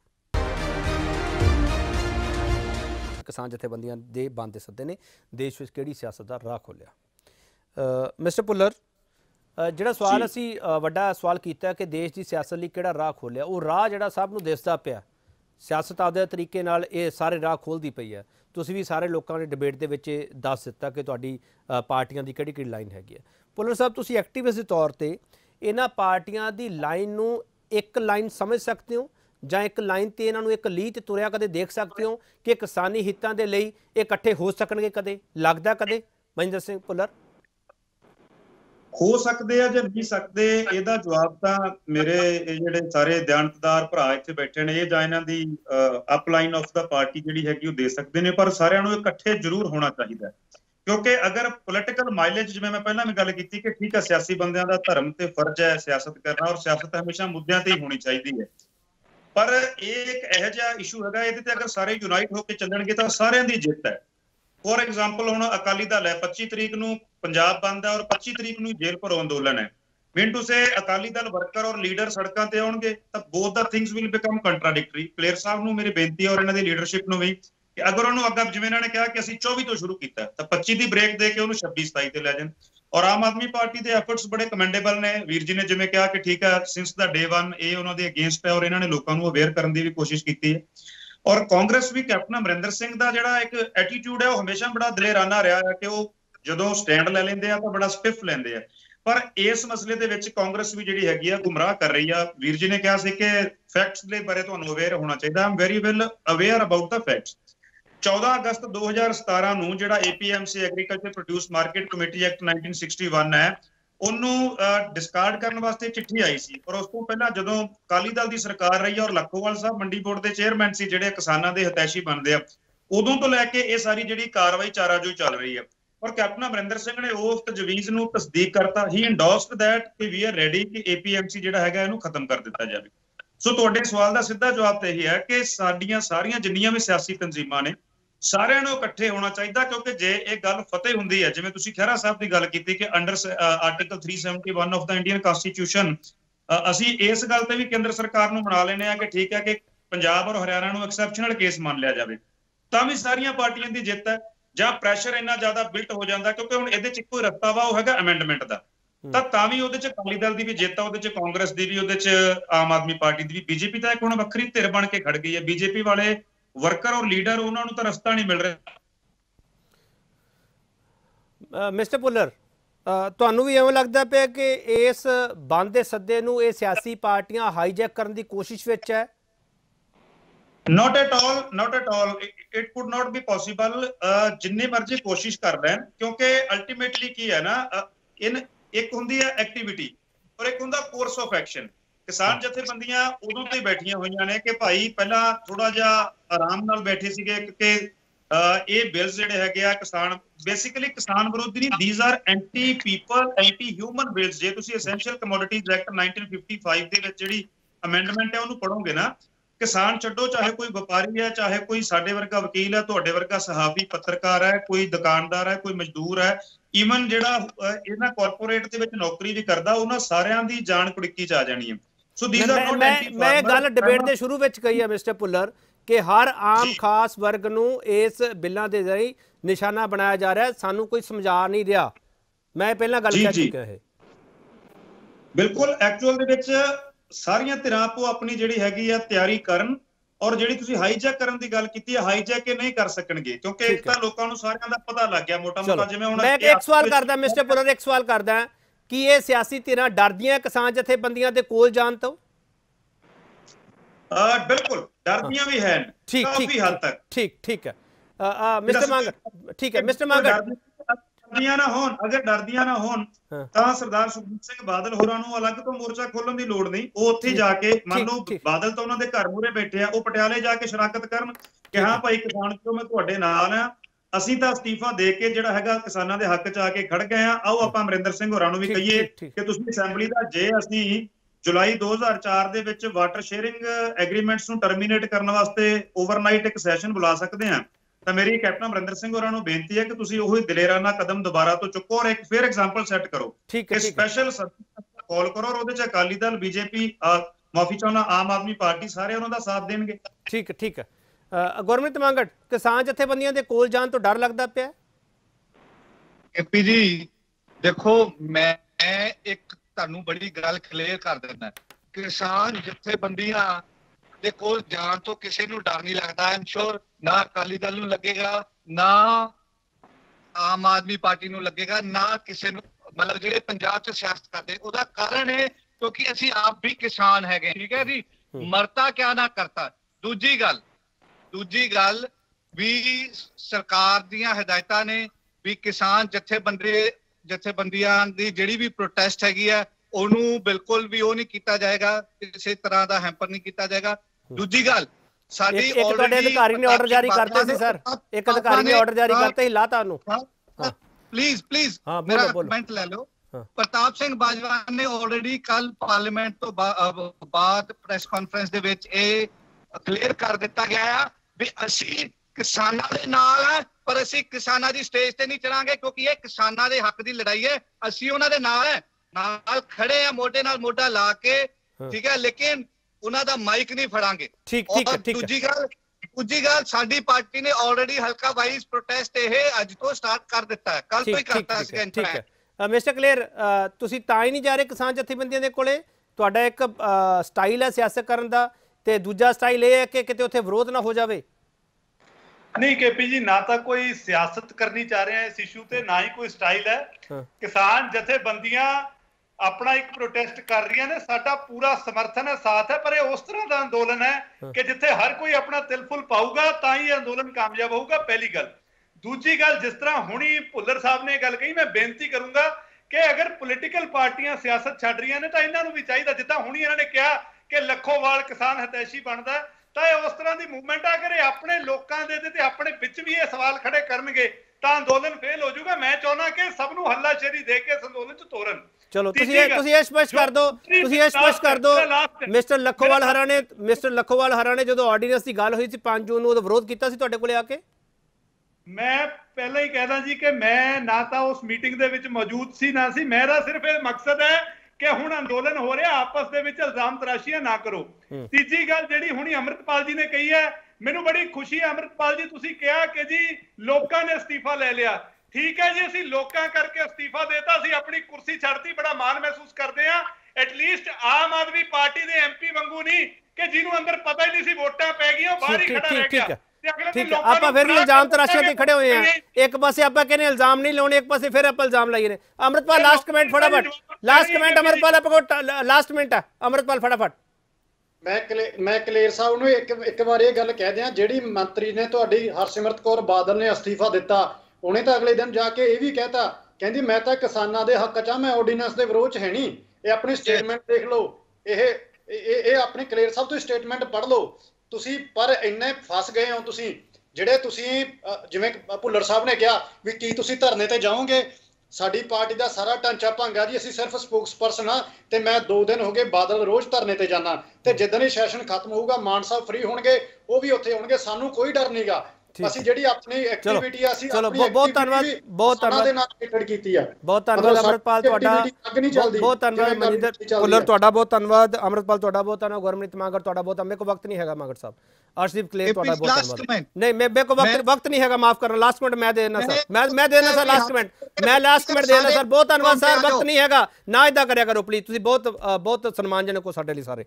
ਕਿਸਾਨ ਜਥੇਬੰਦੀਆਂ ਦੇ ਬੰਦ ਦੇ ਸੱਦੇ ਨੇ, ਦੇਸ਼ ਵਿੱਚ ਕਿਹੜੀ ਸਿਆਸਤ ਦਾ ਰਾਹ ਖੋਲ੍ਹਿਆ। ਮਿਸਟਰ ਭੁੱਲਰ, ਜਿਹੜਾ ਸਵਾਲ ਅਸੀਂ ਵੱਡਾ ਸਵਾਲ ਕੀਤਾ ਕਿ ਦੇਸ਼ ਦੀ ਸਿਆਸਤ ਲਈ ਕਿਹੜਾ ਰਾਹ ਖੋਲ੍ਹਿਆ, ਉਹ ਰਾਹ ਜਿਹੜਾ ਸਭ ਨੂੰ ਦਿਸਦਾ ਪਿਆ, ਸਿਆਸਤ ਆਪਦੇ ਤਰੀਕੇ ਨਾਲ ਇਹ ਸਾਰੇ ਰਾਹ ਖੋਲ੍ਹਦੀ ਪਈ ਹੈ। ਤੁਸੀਂ ਵੀ ਸਾਰੇ ਲੋਕਾਂ ਨੇ ਡਿਬੇਟ ਦੇ ਵਿੱਚ ਦੱਸ ਦਿੱਤਾ ਕਿ ਤੁਹਾਡੀ ਪਾਰਟੀਆਂ ਦੀ ਕਿਹੜੀ ਲਾਈਨ ਹੈਗੀ ਹੈ। ਭੁੱਲਰ ਸਾਹਿਬ, ਤੁਸੀਂ ਐਕਟਿਵਿਸਟ ਦੇ ਤੌਰ ਤੇ ਇਹਨਾਂ ਪਾਰਟੀਆਂ ਦੀ ਲਾਈਨ ਨੂੰ ਇੱਕ ਲਾਈਨ ਸਮਝ ਸਕਦੇ ਹੋ, ਜਾਂ ਇੱਕ ਲਾਈਨ ਤੇ ਇਹਨਾਂ ਨੂੰ ਇੱਕ ਲੀਹ ਤੇ ਤੁਰਿਆ ਕਦੇ ਦੇਖ ਸਕਦੇ ਹੋ ਕਿ ਕਿਸਾਨੀ ਹਿੱਤਾਂ ਦੇ ਲਈ ਇਹ ਇਕੱਠੇ ਹੋ ਸਕਣਗੇ? ਕਦੇ ਲੱਗਦਾ, ਕਦੇ ਮਨਿੰਦਰ ਸਿੰਘ ਭੁੱਲਰ? ਹੋ ਸਕਦੇ ਆ ਜਾਂ ਨਹੀਂ ਸਕਦੇ, ਇਹਦਾ ਜਵਾਬ ਤਾਂ ਮੇਰੇ ਜਿਹੜੇ ਸਾਰੇ ਦਿਆਨਤਦਾਰ ਭਰਾ ਇੱਥੇ ਬੈਠੇ ਨੇ, ਇਹ ਜਾਂ ਇਹਨਾਂ ਦੀ ਅਪਲਾਈਨ ਆਫ ਦਾ ਪਾਰਟੀ ਜਿਹੜੀ ਹੈਗੀ ਉਹ ਦੇ ਸਕਦੇ ਨੇ, ਪਰ ਸਾਰਿਆਂ ਨੂੰ ਇਕੱਠੇ ਜ਼ਰੂਰ ਹੋਣਾ ਚਾਹੀਦਾ। ਕਿਉਂਕਿ ਅਗਰ ਪੋਲੀਟੀਕਲ ਮਾਈਲੇਜ, ਜਿਵੇਂ ਮੈਂ ਪਹਿਲਾਂ ਵੀ ਗੱਲ ਕੀਤੀ ਕਿ ਠੀਕ ਹੈ ਸਿਆਸੀ ਬੰਦਿਆਂ ਦਾ ਧਰਮ ਤੇ ਫਰਜ਼ ਹੈ ਸਿਆਸਤ ਕਰਨਾ, ਔਰ ਸਿਆਸਤ ਹਮੇਸ਼ਾ ਮੁੱਦਿਆਂ ਤੇ ਹੀ ਹੋਣੀ ਚਾਹੀਦੀ ਹੈ, ਪਰ ਇਹ ਇੱਕ ਇਹੋ ਜਿਹਾ ਇਸ਼ੂ ਹੈਗਾ ਇਹਦੇ ਤੇ ਅਗਰ ਸਾਰੇ ਯੂਨਾਈਟ ਹੋ ਕੇ ਚੱਲਣਗੇ ਤਾਂ ਸਾਰਿਆਂ ਦੀ ਜਿੱਤ ਹੈ। ਫੋਰ ਐਗਜ਼ਾਮਪਲ ਹੁਣ ਅਕਾਲੀ ਦਲ ਹੈ, 25 ਤਰੀਕ ਨੂੰ ਪੰਜਾਬ ਬੰਦ ਹੈ ਔਰ 25 ਤਰੀਕ ਨੂੰ ਜੇਲ੍ਹ ਭਰੋ ਅੰਦੋਲਨ ਹੈ। Mean to say Akali Dal worker ਔਰ ਲੀਡਰ ਸੜਕਾਂ ਤੇ ਆਉਣਗੇ ਤਾਂ both the things will become contradictory. Kaler ਸਾਹਿਬ ਨੂੰ ਮੇਰੀ ਬੇਨਤੀ ਹੈ ਔਰ ਇਹਨਾਂ ਦੀ ਲੀਡਰਸ਼ਿਪ ਨੂੰ ਵੀ ਕਿ ਅਗਰ ਉਹਨੂੰ ਅੱਗੇ, ਜਿਵੇਂ ਇਹਨਾਂ ਨੇ ਕਿਹਾ ਕਿ ਅਸੀਂ 24 ਤੋਂ ਸ਼ੁਰੂ ਕੀਤਾ ਤਾਂ 25 ਦੀ ਬ੍ਰੇਕ ਦੇ ਕੇ ਉਹਨੂੰ 26-27 ਤੇ ਲੈ ਜਾਣ। ਔਰ ਆਮ ਆਦਮੀ ਪਾਰਟੀ ਦੇ ਐਫਰਟਸ ਬੜੇ ਕਮੈਂਡੇਬਲ ਨੇ। ਵੀਰ ਜੀ ਨੇ ਜਿਵੇਂ ਕਿਹਾ ਕਿ ਠੀਕ ਹੈ ਸਿੰਸ ਦਾ ਡੇ 1 ਇਹ ਉਹਨਾਂ ਦੇ ਅਗੇਂਸਟ ਹੈ ਔਰ ਇਹਨਾਂ ਨੇ ਲੋਕਾਂ ਨੂੰ ਅਵੇਅਰ ਕਰਨ ਦੀ ਵੀ ਕੋਸ਼ਿਸ਼ ਕੀਤੀ ਹੈ। ਔਰ ਕਾਂਗਰਸ ਵੀ ਕੈਪਟਨ ਅਮਰਿੰਦਰ ਸਿੰਘ ਦਾ ਜਿਹੜਾ ਇੱਕ ਐਟੀਟਿਊਡ ਹੈ ਉਹ ਹਮੇਸ਼ਾ ਬੜਾ ਦਲੇਰਾਨਾ ਰਿਹਾ ਹੈ ਕਿ ਉਹ ਜਦੋਂ ਸਟੈਂਡ ਲੈ ਲੈਂਦੇ ਆ ਤਾਂ ਬੜਾ ਸਟਿਫ ਲੈਂਦੇ ਆ, ਪਰ ਇਸ ਮਸਲੇ ਦੇ ਵਿੱਚ ਕਾਂਗਰਸ ਵੀ ਜਿਹੜੀ ਹੈਗੀ ਆ ਗੁੰਮਰਾਹ ਕਰ ਰਹੀ ਆ। ਵੀਰ ਜੀ ਨੇ ਕਿਹਾ ਸੀ ਕਿ ਫੈਕਟਸ ਦੇ ਬਾਰੇ ਤੁਹਾਨੂੰ ਅਵੇਅਰ ਹੋਣਾ ਚਾਹੀਦਾ। I'm very well aware about the facts. 14 ਅਗਸਤ 2017 ਨੂੰ ਜਿਹੜਾ APMC agriculture produce market committee act 1961 ਹੈ ਉਹਨੂੰ ਡਿਸਕਾਰਡ ਕਰਨ ਵਾਸਤੇ ਚਿੱਠੀ ਆਈ ਸੀ। ਔਰ ਉਸ ਤੋਂ ਪਹਿਲਾਂ ਜਦੋਂ ਅਕਾਲੀ ਦਲ ਦੀ ਸਰਕਾਰ ਰਹੀ ਹੈ ਔਰ ਲੱਖੋਵਾਲ ਸਾਹਿਬ ਮੰਡੀ ਬੋਰਡ ਦੇ ਚੇਅਰਮੈਨ ਸੀ ਜਿਹੜੇ ਕਿਸਾਨਾਂ ਦੇ ਹਿਤੈਸ਼ੀ ਬਣਦੇ ਆ, ਉਦੋਂ ਤੋਂ ਲੈ ਕੇ ਇਹ ਸਾਰੀ ਜਿਹੜੀ ਕਾਰਵਾਈ ਚਾਰਾਜੋਈ ਚੱਲ ਰਹੀ ਹੈ। ਔਰ ਕੈਪਟਨ ਅਮਰਿੰਦਰ ਸਿੰਘ ਨੇ ਉਸ ਤਜਵੀਜ਼ ਨੂੰ ਤਸਦੀਕ ਕਰਤਾ। ਹੀ ਇੰਡੋਰਸਡ ਦੈਟ ਕਿ ਵੀ ਆਰ ਰੈਡੀ ਕਿ APMC ਜਿਹੜਾ ਹੈਗਾ ਇਹਨੂੰ ਖਤਮ ਕਰ ਦਿੱਤਾ ਜਾਵੇ। ਸੋ ਤੁਹਾਡੇ ਸਵਾਲ ਦਾ ਸਿੱਧਾ ਜਵਾਬ ਤਾਂ ਇਹ ਹੈ ਕਿ ਸਾਡੀਆਂ ਸਾਰੀਆਂ ਜਿੰਨੀਆਂ ਵੀ ਸਿਆਸੀ ਤਨਜ਼ੀਮਾਂ ਨੇ ਸਾਰਿਆਂ ਨੂੰ ਇਕੱਠੇ ਹੋਣਾ ਚਾਹੀਦਾ, ਕਿਉਂਕਿ ਜੇ ਇਹ ਗੱਲ ਫਤਿਹ ਹੁੰਦੀ ਹੈ, ਜਿਵੇਂ ਤੁਸੀਂ ਖਹਿਰਾ ਸਾਹਿਬ ਦੀ ਗੱਲ ਕੀਤੀ ਕਿ under article 371 of the Indian constitution, ਅਸੀਂ ਇਸ ਗੱਲ ਤੇ ਵੀ ਕੇਂਦਰ ਸਰਕਾਰ ਨੂੰ ਮਨਾ ਲੈਨੇ ਆ ਕਿ ਠੀਕ ਹੈ ਕਿ ਪੰਜਾਬ ਔਰ ਹਰਿਆਣਾ ਨੂੰ ਐਕਸੈਪਸ਼ਨਲ ਕੇਸ ਮੰਨ ਲਿਆ ਜਾਵੇ, ਤਾਂ ਵੀ ਸਾਰੀਆਂ ਪਾਰਟੀਆਂ ਦੀ ਜਿੱਤ ਹੈ। ਜਾਂ ਪ੍ਰੈਸ਼ਰ ਇੰਨਾ ਜ਼ਿਆਦਾ ਬਿਲਟ ਹੋ ਜਾਂਦਾ ਕਿਉਂਕਿ ਹੁਣ ਇਹਦੇ ਚ ਇੱਕੋ ਹੀ ਰਸਤਾ ਵਾ, ਉਹ ਹੈਗਾ ਅਮੈਂਡਮੈਂਟ ਦਾ, ਤਾਂ ਵੀ ਉਹਦੇ ਚ ਅਕਾਲੀ ਦਲ ਦੀ ਵੀ ਜਿੱਤ ਆ, ਉਹਦੇ ਚ ਕਾਂਗਰਸ ਦੀ ਵੀ, ਉਹਦੇ ਚ ਆਮ ਆਦਮੀ ਪਾਰਟੀ ਦੀ ਵੀ। ਬੀਜੇਪੀ ਤਾਂ ਇੱਕ ਹੁਣ ਵੱਖਰੀ ਧਿਰ ਬਣ ਕੇ ਖੜ ਗਈ ਹੈ। ਬੀਜੇਪੀ ਵਾਲੇ ਵਰਕਰ ਔਰ ਲੀਡਰ ਉਹਨਾਂ ਨੂੰ ਤਾਂ ਰਸਤਾ ਨਹੀਂ ਮਿਲ ਰਿਹਾ। ਮਿਸਟਰ ਭੁੱਲਰ, ਤੁਹਾਨੂੰ ਵੀ ਐਵੇਂ ਲੱਗਦਾ ਪਿਆ ਕਿ ਇਸ ਬੰਦ ਦੇ ਸੱਦੇ ਨੂੰ ਇਹ ਸਿਆਸੀ ਪਾਰਟੀਆਂ ਹਾਈਜੈਕ ਕਰਨ ਦੀ ਕੋਸ਼ਿਸ਼ ਵਿੱਚ ਹੈ? Not at all, not at all. It could not be possible. ਜਿੰਨੀ ਮਰਜ਼ੀ ਕੋਸ਼ਿਸ਼ ਕਰ ਲੈਣ, ਕਿਉਂਕਿ ਅਲਟੀਮੇਟਲੀ ਕੀ ਹੈ ਨਾ, ਇੱਕ ਹੁੰਦੀ ਹੈ ਐਕਟੀਵਿਟੀ ਔਰ ਇੱਕ ਹੁੰਦਾ ਕੋਰਸ ਆਫ ਐਕਸ਼ਨ। ਕਿਸਾਨ ਜਥੇਬੰਦੀਆਂ ਉਦੋਂ ਤੋਂ ਹੀ ਬੈਠੀਆਂ ਹੋਈਆਂ ਨੇ ਕਿ ਭਾਈ ਪਹਿਲਾਂ ਥੋੜਾ ਜਿਹਾ ਆਰਾਮ ਨਾਲ ਬੈਠੇ ਸੀਗੇ ਕਿਉਂਕਿ ਇਹ ਬਿਲਸ ਜਿਹੜੇ ਹੈਗੇ ਆ ਕਿਸਾਨ ਬੇਸਿਕਲੀ ਕਿਸਾਨ ਵਿਰੋਧੀ ਨਹੀਂ, these are anti people, anti human bills। ਜੇ ਤੁਸੀਂ ਐਸੈਂਸ਼ੀਅਲ ਕਮੋਡਿਟੀਜ਼ ਐਕਟ 1955 ਦੇ ਵਿੱਚ ਜਿਹੜੀ ਅਮੈਂਡਮੈਂਟ ਹੈ ਉਹਨੂੰ ਪੜੋਗੇ ਨਾ, ਕਿਸਾਨ ਛੱਡੋ ਚਾਹੇ ਕੋਈ ਵਪਾਰੀ ਹੈ, ਚਾਹੇ ਕੋਈ ਸਾਡੇ ਵਰਗਾ ਵਕੀਲ ਹੈ, ਤੁਹਾਡੇ ਵਰਗਾ ਸਹਾਫੀ ਪੱਤਰਕਾਰ ਹੈ, ਕੋਈ ਦੁਕਾਨਦਾਰ ਹੈ, ਕੋਈ ਮਜ਼ਦੂਰ ਹੈ, ਈਵਨ ਜਿਹੜਾ ਇਹਨਾਂ ਕਾਰਪੋਰੇਟ ਦੇ ਵਿੱਚ ਨੌਕਰੀ ਵੀ ਕਰਦਾ, ਉਹਨਾਂ ਸਾਰਿਆਂ ਦੀ ਜਾਨ ਕੁੜਕੀ ਚ ਆ ਜਾਣੀ ਹੈ। So these are not anti. ਮੈਂ ਗੱਲ ਡਿਬੇਟ ਦੇ ਸ਼ੁਰੂ ਵਿੱਚ ਕਹੀ ਹੈ ਮਿਸਟਰ ਭੁੱਲਰ ਕਿ ਹਰ ਆਮ ਖਾਸ ਵਰਗ ਨੂੰ ਇਸ ਬਿੱਲਾਂ ਦੇ ਜ਼ਰੀਏ ਨਿਸ਼ਾਨਾ ਬਣਾਇਆ ਜਾ ਰਿਹਾ, ਸਾਨੂੰ ਕੋਈ ਸਮਝਾ ਨਹੀਂ ਰਿਹਾ। ਮੈਂ ਪਹਿਲਾਂ ਗੱਲ ਕਰ ਚੁੱਕਿਆ ਹੈ। ਬਿਲਕੁਲ, ਐਕਚੁਅਲ ਦੇ ਵਿੱਚ ਸਾਰੀਆਂ ਧਿਰਾਂ ਆਪੋ ਆਪਣੀ ਜਿਹੜੀ ਹੈਗੀ ਆ ਤਿਆਰੀ ਕਰਨ, ਔਰ ਜਿਹੜੀ ਤੁਸੀਂ ਹਾਈਜੈਕ ਕਰਨ ਦੀ ਗੱਲ ਕੀਤੀ ਹੈ, ਹਾਈਜੈਕ ਇਹ ਨਹੀਂ ਕਰ ਸਕਣਗੇ ਕਿਉਂਕਿ ਇੱਕ ਤਾਂ ਲੋਕਾਂ ਨੂੰ ਸਾਰਿਆਂ ਦਾ ਪਤਾ ਲੱਗ ਗਿਆ ਮੋਟਾ ਮੋਟਾ। ਜਿਵੇਂ ਹੁਣ ਮੈਂ ਇੱਕ ਸਵਾਲ ਕਰਦਾ ਮਿਸਟਰ ਭੁੱਲਰ, ਇੱਕ ਸਵਾਲ ਕਰਦਾ ਕਿ ਇਹ ਸਿਆਸੀ ਧਿਰਾਂ ਡਰਦੀਆਂ ਕਿਸਾਨ ਜਥੇਬੰਦੀਆਂ ਦੇ ਕੋਲ ਜਾਣ ਤੋਂ? ਬਿਲਕੁਲ ਡਰਦੀਆਂ ਵੀ ਹਨ ਕਾਫੀ ਹੱਦ ਤੱਕ। ਠੀਕ ਹੈ ਮਿਸਟਰ ਮੰਗਟ, ਠੀਕ ਹੈ ਮਿਸਟਰ ਮੰਗਟ। ਅਗਰ ਡਰਦੀਆਂ ਨਾ ਹੋਣ ਤਾਂ ਸਰਦਾਰ ਸੁਖਬੀਰ ਸਿੰਘ ਬਾਦਲ ਹੋਰਾਂ ਨੂੰ ਅਲੱਗ ਤੋਂ ਮੋਰਚਾ ਖੋਲਣ ਦੀ ਲੋੜ ਨਹੀਂ। ਉਹ ਉੱਥੇ ਜਾ ਕੇ, ਮੰਨ ਲਓ ਬਾਦਲ ਤਾਂ ਉਹਨਾਂ ਦੇ ਘਰ ਮੂਹਰੇ ਬੈਠੇ ਆ, ਉਹ ਪਟਿਆਲੇ ਜਾ ਕੇ ਸ਼ਰਾਕਤ ਕਰਨ ਕਿ ਹਾਂ ਭਾਈ ਕਿਸਾਨ ਜੋ ਮੈਂ ਤੁਹਾਡੇ ਨਾਲ ਆ, ਅਸੀਂ ਤਾਂ ਅਸਤੀਫਾ ਦੇ ਕੇ ਜਿਹੜਾ ਹੈਗਾ ਕਿਸਾਨਾਂ ਦੇ ਹੱਕ ਚ ਆ ਕੇ ਖੜ ਗਏ ਆ। ਆਓ ਆਪਾਂ ਅਮਰਿੰਦਰ ਸਿੰਘ ਹੋਰਾਂ ਨੂੰ ਵੀ ਕਹੀਏ ਕਿ ਤੁਸੀਂ ਅਸੈਂਬਲੀ ਦਾ, ਜੇ ਅਸੀਂ ਜੁਲਾਈ 2004 ਦੇ ਵਿੱਚ ਵਾਟਰ ਸ਼ੇਅਰਿੰਗ ਐਗਰੀਮੈਂਟਸ ਨੂੰ ਟਰਮੀਨੇਟ ਕਰਨ ਵਾਸਤੇ ਓਵਰਨਾਈਟ ਇੱਕ ਸੈਸ਼ਨ ਬੁਲਾ ਸਕਦੇ ਆ, ਤਾਂ ਮੇਰੀ ਕੈਪਟਨ ਅਮਰਿੰਦਰ ਸਿੰਘ ਹੋਰਾਂ ਨੂੰ ਬੇਨਤੀ ਹੈ ਕਿ ਤੁਸੀਂ ਉਹੀ ਦਲੇਰਾਨਾ ਕਦਮ ਦੁਬਾਰਾ ਤੋਂ ਚੁੱਕੋ ਔਰ ਇੱਕ ਫੇਰ ਐਗਜ਼ਾਮਪਲ ਸੈੱਟ ਕਰੋ। ਸਪੈਸ਼ਲ ਕਾਲ ਕਰੋ ਔਰ ਉਹਦੇ ਚ ਅਕਾਲੀ ਦਲ, ਬੀਜੇਪੀ, ਮਾਫੀ ਚਾਹੁੰਦਾ ਆਮ ਆਦਮੀ ਪਾਰਟੀ, ਸਾਰੇ ਉਹਨਾਂ ਦਾ ਸਾਥ ਦੇਣਗੇ। ਠੀਕ ਹੈ ਗੁਰਮੀਤ ਮੰਗਟ, ਕਿਸਾਨ ਜਥੇਬੰਦੀਆਂ ਦੇ ਕੋਲ ਜਾਣ ਤੋਂ ਡਰ ਲੱਗਦਾ ਪਿਆ? ਕੇਪੀ ਜੀ ਦੇਖੋ, ਮੈਂ ਇੱਕ ਤੁਹਾਨੂੰ ਬੜੀ ਗੱਲ ਕਲੀਅਰ ਕਰ ਦਿੰਦਾ, ਕਿਸਾਨ ਜਥੇਬੰਦੀਆਂ ਦੇ ਕੋਲ ਜਾਣ ਤੋਂ ਕਿਸੇ ਨੂੰ ਡਰ ਨਹੀਂ ਲੱਗਦਾ। ਆਈ ਐਮ ਸ਼ੋਰ ਨਾ ਅਕਾਲੀ ਦਲ ਨੂੰ ਲੱਗੇਗਾ, ਨਾ ਆਮ ਆਦਮੀ ਪਾਰਟੀ ਨੂੰ ਲੱਗੇਗਾ, ਨਾ ਕਿਸੇ ਨੂੰ, ਮਤਲਬ ਜਿਹੜੇ ਪੰਜਾਬ 'ਚ ਸਿਆਸਤ ਕਰਦੇ। ਉਹਦਾ ਕਾਰਨ ਹੈ ਕਿਉਂਕਿ ਅਸੀਂ ਆਪ ਵੀ ਕਿਸਾਨ ਹੈਗੇ, ਠੀਕ ਹੈ ਜੀ। ਮਰਤਾ ਕਿਆ ਨਾ ਕਰਤਾ। ਦੂਜੀ ਗੱਲ ਵੀ ਸਰਕਾਰ ਦੀਆਂ ਹਦਾਇਤਾਂ ਨੇ ਵੀ ਕਿਸਾਨ ਜਥੇਬੰਦੀਆਂ ਦੀ ਜਿਹੜੀ ਵੀ ਪ੍ਰੋਟੈਸਟ ਹੈਗੀ ਹੈ ਉਹਨੂੰ ਬਿਲਕੁਲ ਵੀ ਉਹ ਨਹੀਂ ਕੀਤਾ ਜਾਏਗਾ, ਕਿਸੇ ਤਰ੍ਹਾਂ ਦਾ ਹੈਂਪਰ ਨਹੀਂ ਕੀਤਾ ਜਾਏਗਾ। ਦੂਜੀ ਗੱਲ, ਸਾਡੀ ਤੁਹਾਡੇ ਅਧਿਕਾਰੀ ਨੇ ਆਰਡਰ ਜਾਰੀ ਕਰਤੇ ਸੀ ਸਰ, ਇੱਕ ਅਧਿਕਾਰੀ ਨੇ ਆਰਡਰ ਜਾਰੀ ਕਰਤੇ, ਹਿਲਾਤਾ ਉਹਨੂੰ। प्लीज हाँ, मेरा बोलो। कमेंट ले लो। हाँ। ਪ੍ਰਤਾਪ ਸਿੰਘ ਬਾਜਵਾ ਨੇ ਆਲਰੇਡੀ ਕੱਲ ਪਾਰਲੀਮੈਂਟ ਤੋਂ ਬਾਅਦ ਪ੍ਰੈਸ ਕਾਨਫਰੰਸ ਦੇ ਵਿੱਚ ਇਹ ਕਲੀਅਰ ਕਰ ਦਿੱਤਾ ਗਿਆ ਆ ਵੀ ਅਸੀਂ ਕਿਸਾਨਾਂ ਦੇ ਨਾਲ ਆ, ਪਰ ਅਸੀਂ ਕਿਸਾਨਾਂ ਦੀ ਸਟੇਜ ਤੇ ਨਹੀਂ ਚੜਾਂਗੇ ਕਿਉਂਕਿ ਇਹ ਕਿਸਾਨਾਂ ਦੇ ਹੱਕ ਦੀ ਲੜਾਈ ਹੈ। ਅਸੀਂ ਉਹਨਾਂ ਦੇ ਨਾਲ ਖੜੇ ਆ, ਮੋਢੇ ਨਾਲ ਮੋਢਾ ਲਾ ਕੇ, ਠੀਕ ਹੈ, ਲੇਕਿਨ ਉਹਨਾਂ ਦਾ ਮਾਈਕ ਨਹੀਂ ਫੜਾਂਗੇ। ਠੀਕ ਹੈ। ਦੂਜੀ ਗੱਲ ਸਾਡੀ ਪਾਰਟੀ ਨੇ ਆਲਰੇਡੀ ਹਲਕਾ ਵਾਈਜ਼ ਪ੍ਰੋਟੈਸਟ ਇਹ ਅੱਜ ਤੋਂ ਸਟਾਰਟ ਕਰ ਦਿੱਤਾ ਹੈ, ਕੱਲ ਤੋਂ ਹੀ ਕਰਤਾ ਸੀ। ਠੀਕ ਹੈ ਮਿਸਟਰ ਕਲੀਅਰ, ਤੁਸੀਂ ਤਾਂ ਹੀ ਨਹੀਂ ਜਾ ਰਹੇ ਕਿਸਾਨ ਜਥੇਬੰਦੀਆਂ ਦੇ ਕੋਲੇ? ਤੁਹਾਡਾ ਇੱਕ ਸਟਾਈਲ ਹੈ ਸਿਆਸਤ ਕਰਨ ਦਾ, ਤੇ ਦੂਜਾ ਸਟਾਈਲ ਇਹ ਹੈ ਕਿ ਕਿਤੇ ਉੱਥੇ ਵਿਰੋਧ ਨਾ ਹੋ ਜਾਵੇ। ਨਹੀਂ ਕੇਪੀ ਜੀ, ਨਾ ਤਾਂ ਕੋਈ ਸਿਆਸਤ ਕਰਨੀ ਚਾਹ ਰਹੇ ਆ ਇਸ ਇਸ਼ੂ ਤੇ, ਨਾ ਹੀ ਕੋਈ ਸਟਾਈਲ ਹੈ। ਕਿਸਾਨ ਜਥੇਬੰਦੀਆਂ ਆਪਣਾ ਇੱਕ ਪ੍ਰੋਟੈਸਟ ਕਰ ਰਹੀਆਂ ਨੇ, ਸਾਡਾ ਪੂਰਾ ਸਮਰਥਨ ਹੈ, ਸਾਥ ਹੈ, ਪਰ ਇਹ ਉਸ ਤਰ੍ਹਾਂ ਦਾ ਅੰਦੋਲਨ ਹੈ ਕਿ ਜਿੱਥੇ ਹਰ ਕੋਈ ਆਪਣਾ ਤਿਲ ਫੁੱਲ ਪਾਊਗਾ ਤਾਂ ਹੀ ਇਹ ਅੰਦੋਲਨ ਕਾਮਯਾਬ ਹੋਊਗਾ, ਪਹਿਲੀ ਗੱਲ। ਦੂਜੀ ਗੱਲ, ਜਿਸ ਤਰ੍ਹਾਂ ਹੁਣੀ ਭੁੱਲਰ ਸਾਹਿਬ ਨੇ ਗੱਲ ਕਹੀ, ਮੈਂ ਬੇਨਤੀ ਕਰੂੰਗਾ ਕਿ ਅਗਰ ਪੋਲੀਟੀਕਲ ਪਾਰਟੀਆਂ ਸਿਆਸਤ ਛੱਡ ਰਹੀਆਂ ਨੇ ਤਾਂ ਇਹਨਾਂ ਨੂੰ ਵੀ ਚਾਹੀਦਾ, ਜਿੱਦਾਂ ਹੁਣੀ ਇਹਨਾਂ ਨੇ ਕਿਹਾ ਕਿ ਲੱਖੋਵਾਲ ਕਿਸਾਨ ਹਿਤੈਸ਼ੀ ਬਣਦਾ, ਤਾਂ ਇਹ ਉਸ ਤਰ੍ਹਾਂ ਦੀ ਮੂਵਮੈਂਟ ਆ। ਅਗਰ ਇਹ ਆਪਣੇ ਲੋਕਾਂ ਦੇ ਤੇ ਆਪਣੇ ਵਿੱਚ ਵੀ ਇਹ ਸਵਾਲ ਖੜੇ ਕਰਨਗੇ ਤਾਂ ਅੰਦੋਲਨ ਫੇਲ ਹੋ ਜਾਊਗਾ। ਮੈਂ ਚਾਹੁੰਦਾ ਕਿ ਸਭ ਨੂੰ ਹੱਲਾਸ਼ੇਰੀ ਦੇ ਕੇ ਇਸ ਅੰਦੋਲਨ 'ਚ ਤੋਰਨ। ਚਲੋ ਤੁਸੀਂ ਇਹ ਸਪਸ਼ਟ ਕਰ ਦਿਓ, ਮਿਸਟਰ ਲੱਖੋਵਾਲ ਹਰਾ ਨੇ ਜਦੋਂ ਆਰਡੀਨੈਂਸ ਦੀ ਗੱਲ ਹੋਈ ਸੀ 5 ਜੂਨ ਨੂੰ, ਉਹਦਾ ਵਿਰੋਧ ਕੀਤਾ ਸੀ ਤੁਹਾਡੇ ਕੋਲੇ ਆ ਕੇ? ਮੈਂ ਪਹਿਲਾਂ ਹੀ ਕਹਿਦਾ ਜੀ ਕਿ ਮੈਂ ਨਾ ਤਾਂ ਉਸ ਮੀਟਿੰਗ ਦੇ ਵਿੱਚ ਮੌਜੂਦ ਸੀ ਨਾ ਸੀ। ਮੇਰਾ ਸਿਰਫ ਇਹ ਮਕਸਦ ਹੈ ਕਿ ਹੁਣ ਅੰਦੋਲਨ ਹੋ ਰਿਹਾ, ਆਪਸ ਦੇ ਵਿੱਚ ਇਲਜ਼ਾਮ ਤਰਾਸ਼ੀਆਂ ਨਾ ਕਰੋ। ਤੀਜੀ ਗੱਲ ਜਿਹੜੀ ਹੁਣੀ ਅੰਮ੍ਰਿਤਪਾਲ ਜੀ ਨੇ ਕਹੀ ਹੈ, ਮੈਨੂੰ ਬੜੀ ਖੁਸ਼ੀ ਹੈ ਅੰਮ੍ਰਿਤਪਾਲ ਜੀ, ਤੁਸੀਂ ਕਿਹਾ ਕਿ ਜੀ ਲੋਕਾਂ ਨੇ ਅਸਤੀਫਾ ਲੈ ਲਿਆ। ਠੀਕ ਹੈ ਜੀ, ਅਸੀਂ ਲੋਕਾਂ ਕਰਕੇ ਅਸਤੀਫਾ ਦੇਤਾ, ਅਸੀਂ ਆਪਣੀ ਕੁਰਸੀ ਛੱਡਤੀ, ਬੜਾ ਮਾਣ ਮਹਿਸੂਸ ਕਰਦੇ ਆ। ਐਟਲੀਸਟ ਆਮ ਆਦਮੀ ਪਾਰਟੀ ਦੇ ਐਮਪੀ ਵਾਂਗੂ ਨਹੀਂ ਕਿ ਜਿਹਨੂੰ ਅੰਦਰ ਪਤਾ ਹੀ ਨਹੀਂ ਸੀ ਵੋਟਾਂ ਪੈ ਗਈਆਂ, ਬਾਹਰ ਹੀ ਖੜਾ ਰਹਿ ਗਿਆ। ਠੀਕ ਹੈ, ਆਪਾਂ ਫਿਰ ਵੀ ਇਲਜ਼ਾਮ ਤਰਾਸ਼ੀਆਂ ਤੇ ਖੜੇ ਹੋਏ ਆ। ਇੱਕ ਪਾਸੇ ਆਪਾਂ ਕਹਿੰਦੇ ਇਲਜ਼ਾਮ ਨਹੀਂ ਲਾਉਣੇ, ਇੱਕ ਪਾਸੇ ਫਿਰ ਆਪਾਂ ਇਲਜ਼ਾਮ ਲਾਈਏ ਨੇ। ਅੰਮ੍ਰਿਤਪਾਲ ਲਾਸਟ ਕਮੈਂਟ ਫਟਾਫਟ, ਲਾਸਟ ਕਮੈਂਟ ਅੰਮ੍ਰਿਤਪਾਲ, ਆਪਾਂ ਕੋਲ ਲਾਸਟ ਮਿੰਟ ਹੈ ਅੰਮ੍ਰਿਤਪਾਲ, ਫਟਾਫਟ। ਮੈਂ ਕਲੇਰ ਸਾਹਿਬ ਨੂੰ ਇੱਕ ਵਾਰ ਇਹ ਗੱਲ ਕਹਿ ਦਿਆਂ, ਜਿਹੜੀ ਮੰਤਰੀ ਨੇ ਤੁਹਾਡੀ ਹਰਸਿਮਰਤ ਕੌਰ ਬਾਦਲ ਨੇ ਅਸਤੀਫਾ ਦਿੱਤਾ, ਉਹਨੇ ਤਾਂ ਅਗਲੇ ਦਿਨ ਜਾ ਕੇ ਇਹ ਵੀ ਕਹਿਤਾ, ਕਹਿੰਦੀ ਮੈਂ ਤਾਂ ਕਿਸਾਨਾਂ ਦੇ ਹੱਕ 'ਚ ਆ, ਮੈਂ ਆਰਡੀਨੈਂਸ ਦੇ ਵਿਰੋਧ 'ਚ ਹੈ ਨਹੀਂ। ਇਹ ਆਪਣੀ ਸਟੇਟਮੈਂਟ ਦੇਖ ਲਓ, ਇਹ ਆਪਣੇ ਕਲੇਰ ਸਾਹਿਬ ਤੋਂ ਸਟੇਟਮੈਂਟ ਪੜ੍ਹ ਲਓ ਤੁਸੀਂ। ਪਰ ਇੰਨੇ ਫਸ ਗਏ ਹੋ ਤੁਸੀਂ, ਜਿਹੜੇ ਤੁਸੀਂ ਜਿਵੇਂ ਭੁੱਲਰ ਸਾਹਿਬ ਨੇ ਕਿਹਾ ਵੀ ਕੀ ਤੁਸੀਂ ਧਰਨੇ ਤੇ ਜਾਓਗੇ? ਸਾਡੀ ਪਾਰਟੀ ਦਾ ਸਾਰਾ ਢਾਂਚਾ ਭੰਗਾ ਜੀ, ਅਸੀਂ ਸਿਰਫ ਸਪੋਕਸਪਰਸਨ ਆ, ਤੇ ਮੈਂ 2 ਦਿਨ ਹੋ ਗਏ ਬਾਦਲ ਰੋਜ਼ ਧਰਨੇ ਤੇ ਜਾਣਾ, ਤੇ ਜਿੱਦਣ ਹੀ ਸੈਸ਼ਨ ਖਤਮ ਹੋਊਗਾ ਮਾਨ ਸਾਹਿਬ ਫ੍ਰੀ ਹੋਣਗੇ, ਉਹ ਵੀ ਉੱਥੇ ਹੋਣਗੇ, ਸਾਨੂੰ ਕੋਈ ਡਰ ਨਹੀਂਗਾ। ਅਸੀਂ ਜਿਹੜੀ ਆਪਣੀ ਐਕਟੀਵਿਟੀ ਆ, ਅਸੀਂ ਬਹੁਤ ਧੰਨਵਾਦ ਦੇ ਨਾਲ ਰਿਲੇਟਡ ਕੀਤੀ ਆ। ਬਹੁਤ ਧੰਨਵਾਦ ਅੰਮ੍ਰਿਤਪਾਲ ਤੁਹਾਡਾ, ਬਹੁਤ ਧੰਨਵਾਦ ਮਨਿੰਦਰ ਭੁੱਲਰ ਤੁਹਾਡਾ, ਬਹੁਤ ਧੰਨਵਾਦ ਅੰਮ੍ਰਿਤਪਾਲ ਤੁਹਾਡਾ, ਬਹੁਤ ਧੰਨਵਾਦ ਗੁਰਮੀਤ ਮਾਂਗਰ ਤੁਹਾਡਾ, ਬਹੁਤ। ਮੇਰੇ ਕੋਲ ਵਕਤ ਨਹੀਂ ਹੈਗਾ ਮਾਂਗਰ ਸਾਹਿਬ। अर्शदीप क्लेर ਤੁਹਾਡਾ ਬਹੁਤ ਧੰਨਵਾਦ। ਨਹੀਂ ਮੇਰੇ ਕੋਲ ਵਕਤ ਨਹੀਂ ਹੈਗਾ, ਮਾਫ ਕਰਨਾ। ਲਾਸਟ ਕਮੈਂਟ ਮੈਂ ਦੇ ਦੇਣਾ ਸਰ, ਮੈਂ ਦੇ ਦੇਣਾ ਸਰ, ਲਾਸਟ ਕਮੈਂਟ ਦੇ ਦੇਣਾ ਸਰ। ਬਹੁਤ ਧੰਨਵਾਦ ਸਰ, ਵਕਤ ਨਹੀਂ ਹੈਗਾ, ਨਾ ਇਦਾਂ ਕਰਿਆ ਕਰੋ ਪਲੀਜ਼। ਤੁਸੀਂ ਬਹੁਤ ਸਨਮਾਨਜਨਕ ਹੋ ਸਾਡੇ ਲਈ ਸਾਰੇ।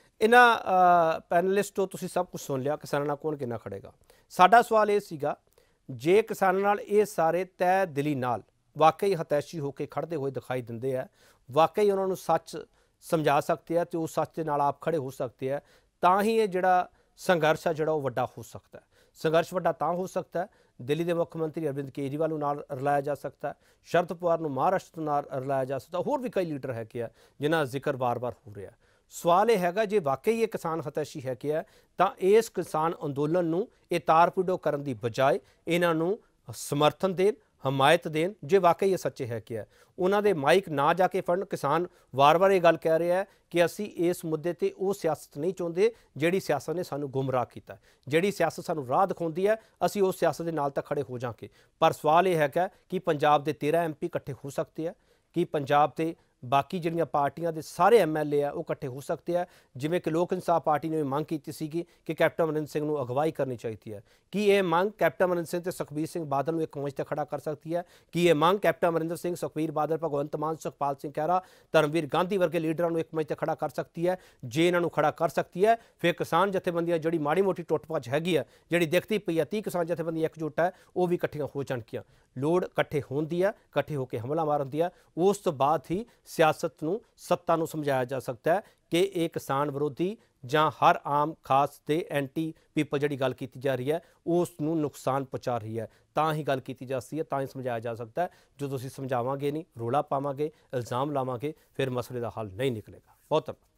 ਇਹਨਾਂ ਪੈਨਲਿਸਟ ਤੋਂ ਤੁਸੀਂ ਸਭ ਕੁਝ ਸੁਣ ਲਿਆ, ਕਿਸਾਨਾਂ ਨਾਲ ਕੌਣ ਕਿੰਨਾ ਖੜੇਗਾ। ਸਾਡਾ ਸਵਾਲ ਇਹ ਸੀਗਾ, ਜੇ ਕਿਸਾਨਾਂ ਨਾਲ ਇਹ ਸਾਰੇ ਤਹਿ ਦਿਲੀ ਨਾਲ ਵਾਕਈ ਹਤੈਸ਼ੀ ਹੋ ਕੇ ਖੜਦੇ ਹੋਏ ਦਿਖਾਈ ਦਿੰਦੇ ਆ, ਵਾਕਈ ਉਹਨਾਂ ਨੂੰ ਸੱਚ ਸਮਝਾ ਸਕਦੇ ਆ ਤੇ ਉਸ ਸੱਚ ਦੇ ਨਾਲ ਆਪ ਖੜੇ ਹੋ ਸਕਦੇ ਆ, ਤਾਂ ਹੀ ਇਹ ਜਿਹੜਾ ਸੰਘਰਸ਼ ਆ ਜਿਹੜਾ ਉਹ ਵੱਡਾ ਹੋ ਸਕਦਾ ਹੈ। ਸੰਘਰਸ਼ ਵੱਡਾ ਤਾਂ ਹੋ ਸਕਦਾ ਹੈ, ਦਿੱਲੀ ਦੇ ਮੁੱਖ ਮੰਤਰੀ ਅਰਵਿੰਦ ਕੇਜਰੀਵਾਲ ਨੂੰ ਨਾਲ ਰਲਾਇਆ ਜਾ ਸਕਦਾ ਹੈ, ਸ਼ਰਦ ਪਵਾਰ ਨੂੰ ਮਹਾਰਾਸ਼ਟਰ ਨਾਲ ਰਲਾਇਆ ਜਾ ਸਕਦਾ, ਹੋਰ ਵੀ ਕਈ ਲੀਡਰ ਹੈਗੇ ਆ ਜਿਨ੍ਹਾਂ ਦਾ ਜ਼ਿਕਰ ਵਾਰ-ਵਾਰ ਹੋ ਰਿਹਾ। ਸਵਾਲ ਇਹ ਹੈਗਾ, ਜੇ ਵਾਕਈ ਇਹ ਕਿਸਾਨ ਹਤੈਸ਼ੀ ਹੈਗੇ ਆ ਤਾਂ ਇਸ ਕਿਸਾਨ ਅੰਦੋਲਨ ਨੂੰ ਇਹ ਤਾਰ-ਪੀੜੋ ਕਰਨ ਦੀ ਬਜਾਏ ਇਹਨਾਂ ਨੂੰ ਸਮਰਥਨ ਦੇਣ, ਹਮਾਇਤ ਦੇਣ। ਜੇ ਵਾਕਈ ਇਹ ਸੱਚੇ ਹੈਗੇ ਆ, ਉਹਨਾਂ ਦੇ ਮਾਈਕ ਨਾ ਜਾ ਕੇ ਫੜਨ। ਕਿਸਾਨ ਵਾਰ-ਵਾਰ ਇਹ ਗੱਲ ਕਹਿ ਰਿਹਾ ਹੈ ਕਿ ਅਸੀਂ ਇਸ ਮੁੱਦੇ ਤੇ ਉਹ ਸਿਆਸਤ ਨਹੀਂ ਚਾਹੁੰਦੇ ਜਿਹੜੀ ਸਿਆਸਤ ਨੇ ਸਾਨੂੰ ਗੁੰਮਰਾਹ ਕੀਤਾ, ਜਿਹੜੀ ਸਿਆਸਤ ਸਾਨੂੰ ਰਾਹ ਦਿਖਾਉਂਦੀ ਹੈ, ਅਸੀਂ ਉਸ ਸਿਆਸਤ ਦੇ ਨਾਲ ਤਾਂ ਖੜੇ ਹੋ ਜਾਵਾਂਗੇ। ਪਰ ਸਵਾਲ ਇਹ ਹੈਗਾ ਕਿ ਪੰਜਾਬ ਦੇ 13 MP ਇਕੱਠੇ ਹੋ ਸਕਦੇ ਆ, ਕਿ ਪੰਜਾਬ ਦੇ ਬਾਕੀ ਜਿਹੜੀਆਂ ਪਾਰਟੀਆਂ ਦੇ ਸਾਰੇ MLA ਆ ਉਹ ਇਕੱਠੇ ਹੋ ਸਕਦੇ ਆ, ਜਿਵੇਂ ਕਿ ਲੋਕ ਇਨਸਾਫ ਪਾਰਟੀ ਨੇ ਮੰਗ ਕੀਤੀ ਸੀਗੀ ਕਿ ਕੈਪਟਨ ਅਮਰਿੰਦਰ ਸਿੰਘ ਨੂੰ ਅਗਵਾਈ ਕਰਨੀ ਚਾਹੀਦੀ ਹੈ। ਕੀ ਇਹ ਮੰਗ ਕੈਪਟਨ ਅਮਰਿੰਦਰ ਸਿੰਘ ਤੇ ਸੁਖਬੀਰ ਸਿੰਘ ਬਾਦਲ ਨੂੰ ਇੱਕ ਮੰਚ ਤੇ ਖੜਾ ਕਰ ਸਕਦੀ ਹੈ? ਕੀ ਇਹ ਮੰਗ ਕੈਪਟਨ ਅਮਰਿੰਦਰ ਸਿੰਘ, ਸੁਖਬੀਰ ਬਾਦਲ, ਭਗਵੰਤ ਮਾਨ, ਸੁਖਪਾਲ ਸਿੰਘ ਖਹਿਰਾ, ਧਰਮਵੀਰ ਗਾਂਧੀ ਵਰਗੇ ਲੀਡਰਾਂ ਨੂੰ ਇੱਕ ਮੰਚ ਤੇ ਖੜਾ ਕਰ ਸਕਦੀ ਹੈ? ਜੇ ਇਹਨਾਂ ਨੂੰ ਖੜਾ ਕਰ ਸਕਦੀ ਹੈ, ਫਿਰ ਕਿਸਾਨ ਜਥੇਬੰਦੀਆਂ ਜਿਹੜੀ ਮਾੜੀ ਮੋਟੀ ਟੁੱਟ ਭੱਜ ਹੈਗੀ ਆ, ਜਿਹੜੀ ਦਿਖਦੀ ਪਈ ਆ 30 ਕਿਸਾਨ ਜਥੇਬੰਦੀਆਂ ਇਕਜੁੱਟ ਹੈ, ਉਹ ਵੀ ਇਕੱਠੀਆਂ ਹੋ ਜਾਣਗੀਆਂ। ਲੋੜ ਇਕੱਠੇ ਹੋਣ ਦੀ ਆ, ਇਕੱਠੇ ਹੋ ਕੇ ਹਮਲਾ ਮਾਰਨ ਦੀ ਆ। ਉਸ ਤੋਂ ਬਾਅਦ ਹੀ ਸਿਆਸਤ ਨੂੰ, ਸੱਤਾ ਨੂੰ ਸਮਝਾਇਆ ਜਾ ਸਕਦਾ ਹੈ ਕਿ ਇਹ ਕਿਸਾਨ ਵਿਰੋਧੀ ਜਾਂ ਹਰ ਆਮ ਖਾਸ ਤੇ ਐਂਟੀ ਪੀਪਲ ਜਿਹੜੀ ਗੱਲ ਕੀਤੀ ਜਾ ਰਹੀ ਹੈ ਉਸ ਨੂੰ ਨੁਕਸਾਨ ਪਹੁੰਚਾ ਰਹੀ ਹੈ, ਤਾਂ ਹੀ ਗੱਲ ਕੀਤੀ ਜਾ ਸਕਦੀ ਹੈ, ਤਾਂ ਹੀ ਸਮਝਾਇਆ ਜਾ ਸਕਦਾ ਹੈ। ਜਦੋਂ ਅਸੀਂ ਸਮਝਾਵਾਂਗੇ ਨਹੀਂ, ਰੋਲਾ ਪਾਵਾਂਗੇ, ਇਲਜ਼ਾਮ ਲਾਵਾਂਗੇ, ਫਿਰ ਮਸਲੇ ਦਾ ਹੱਲ ਨਹੀਂ ਨਿਕਲੇਗਾ। ਬਹੁਤ ਧੰਨਵਾਦ।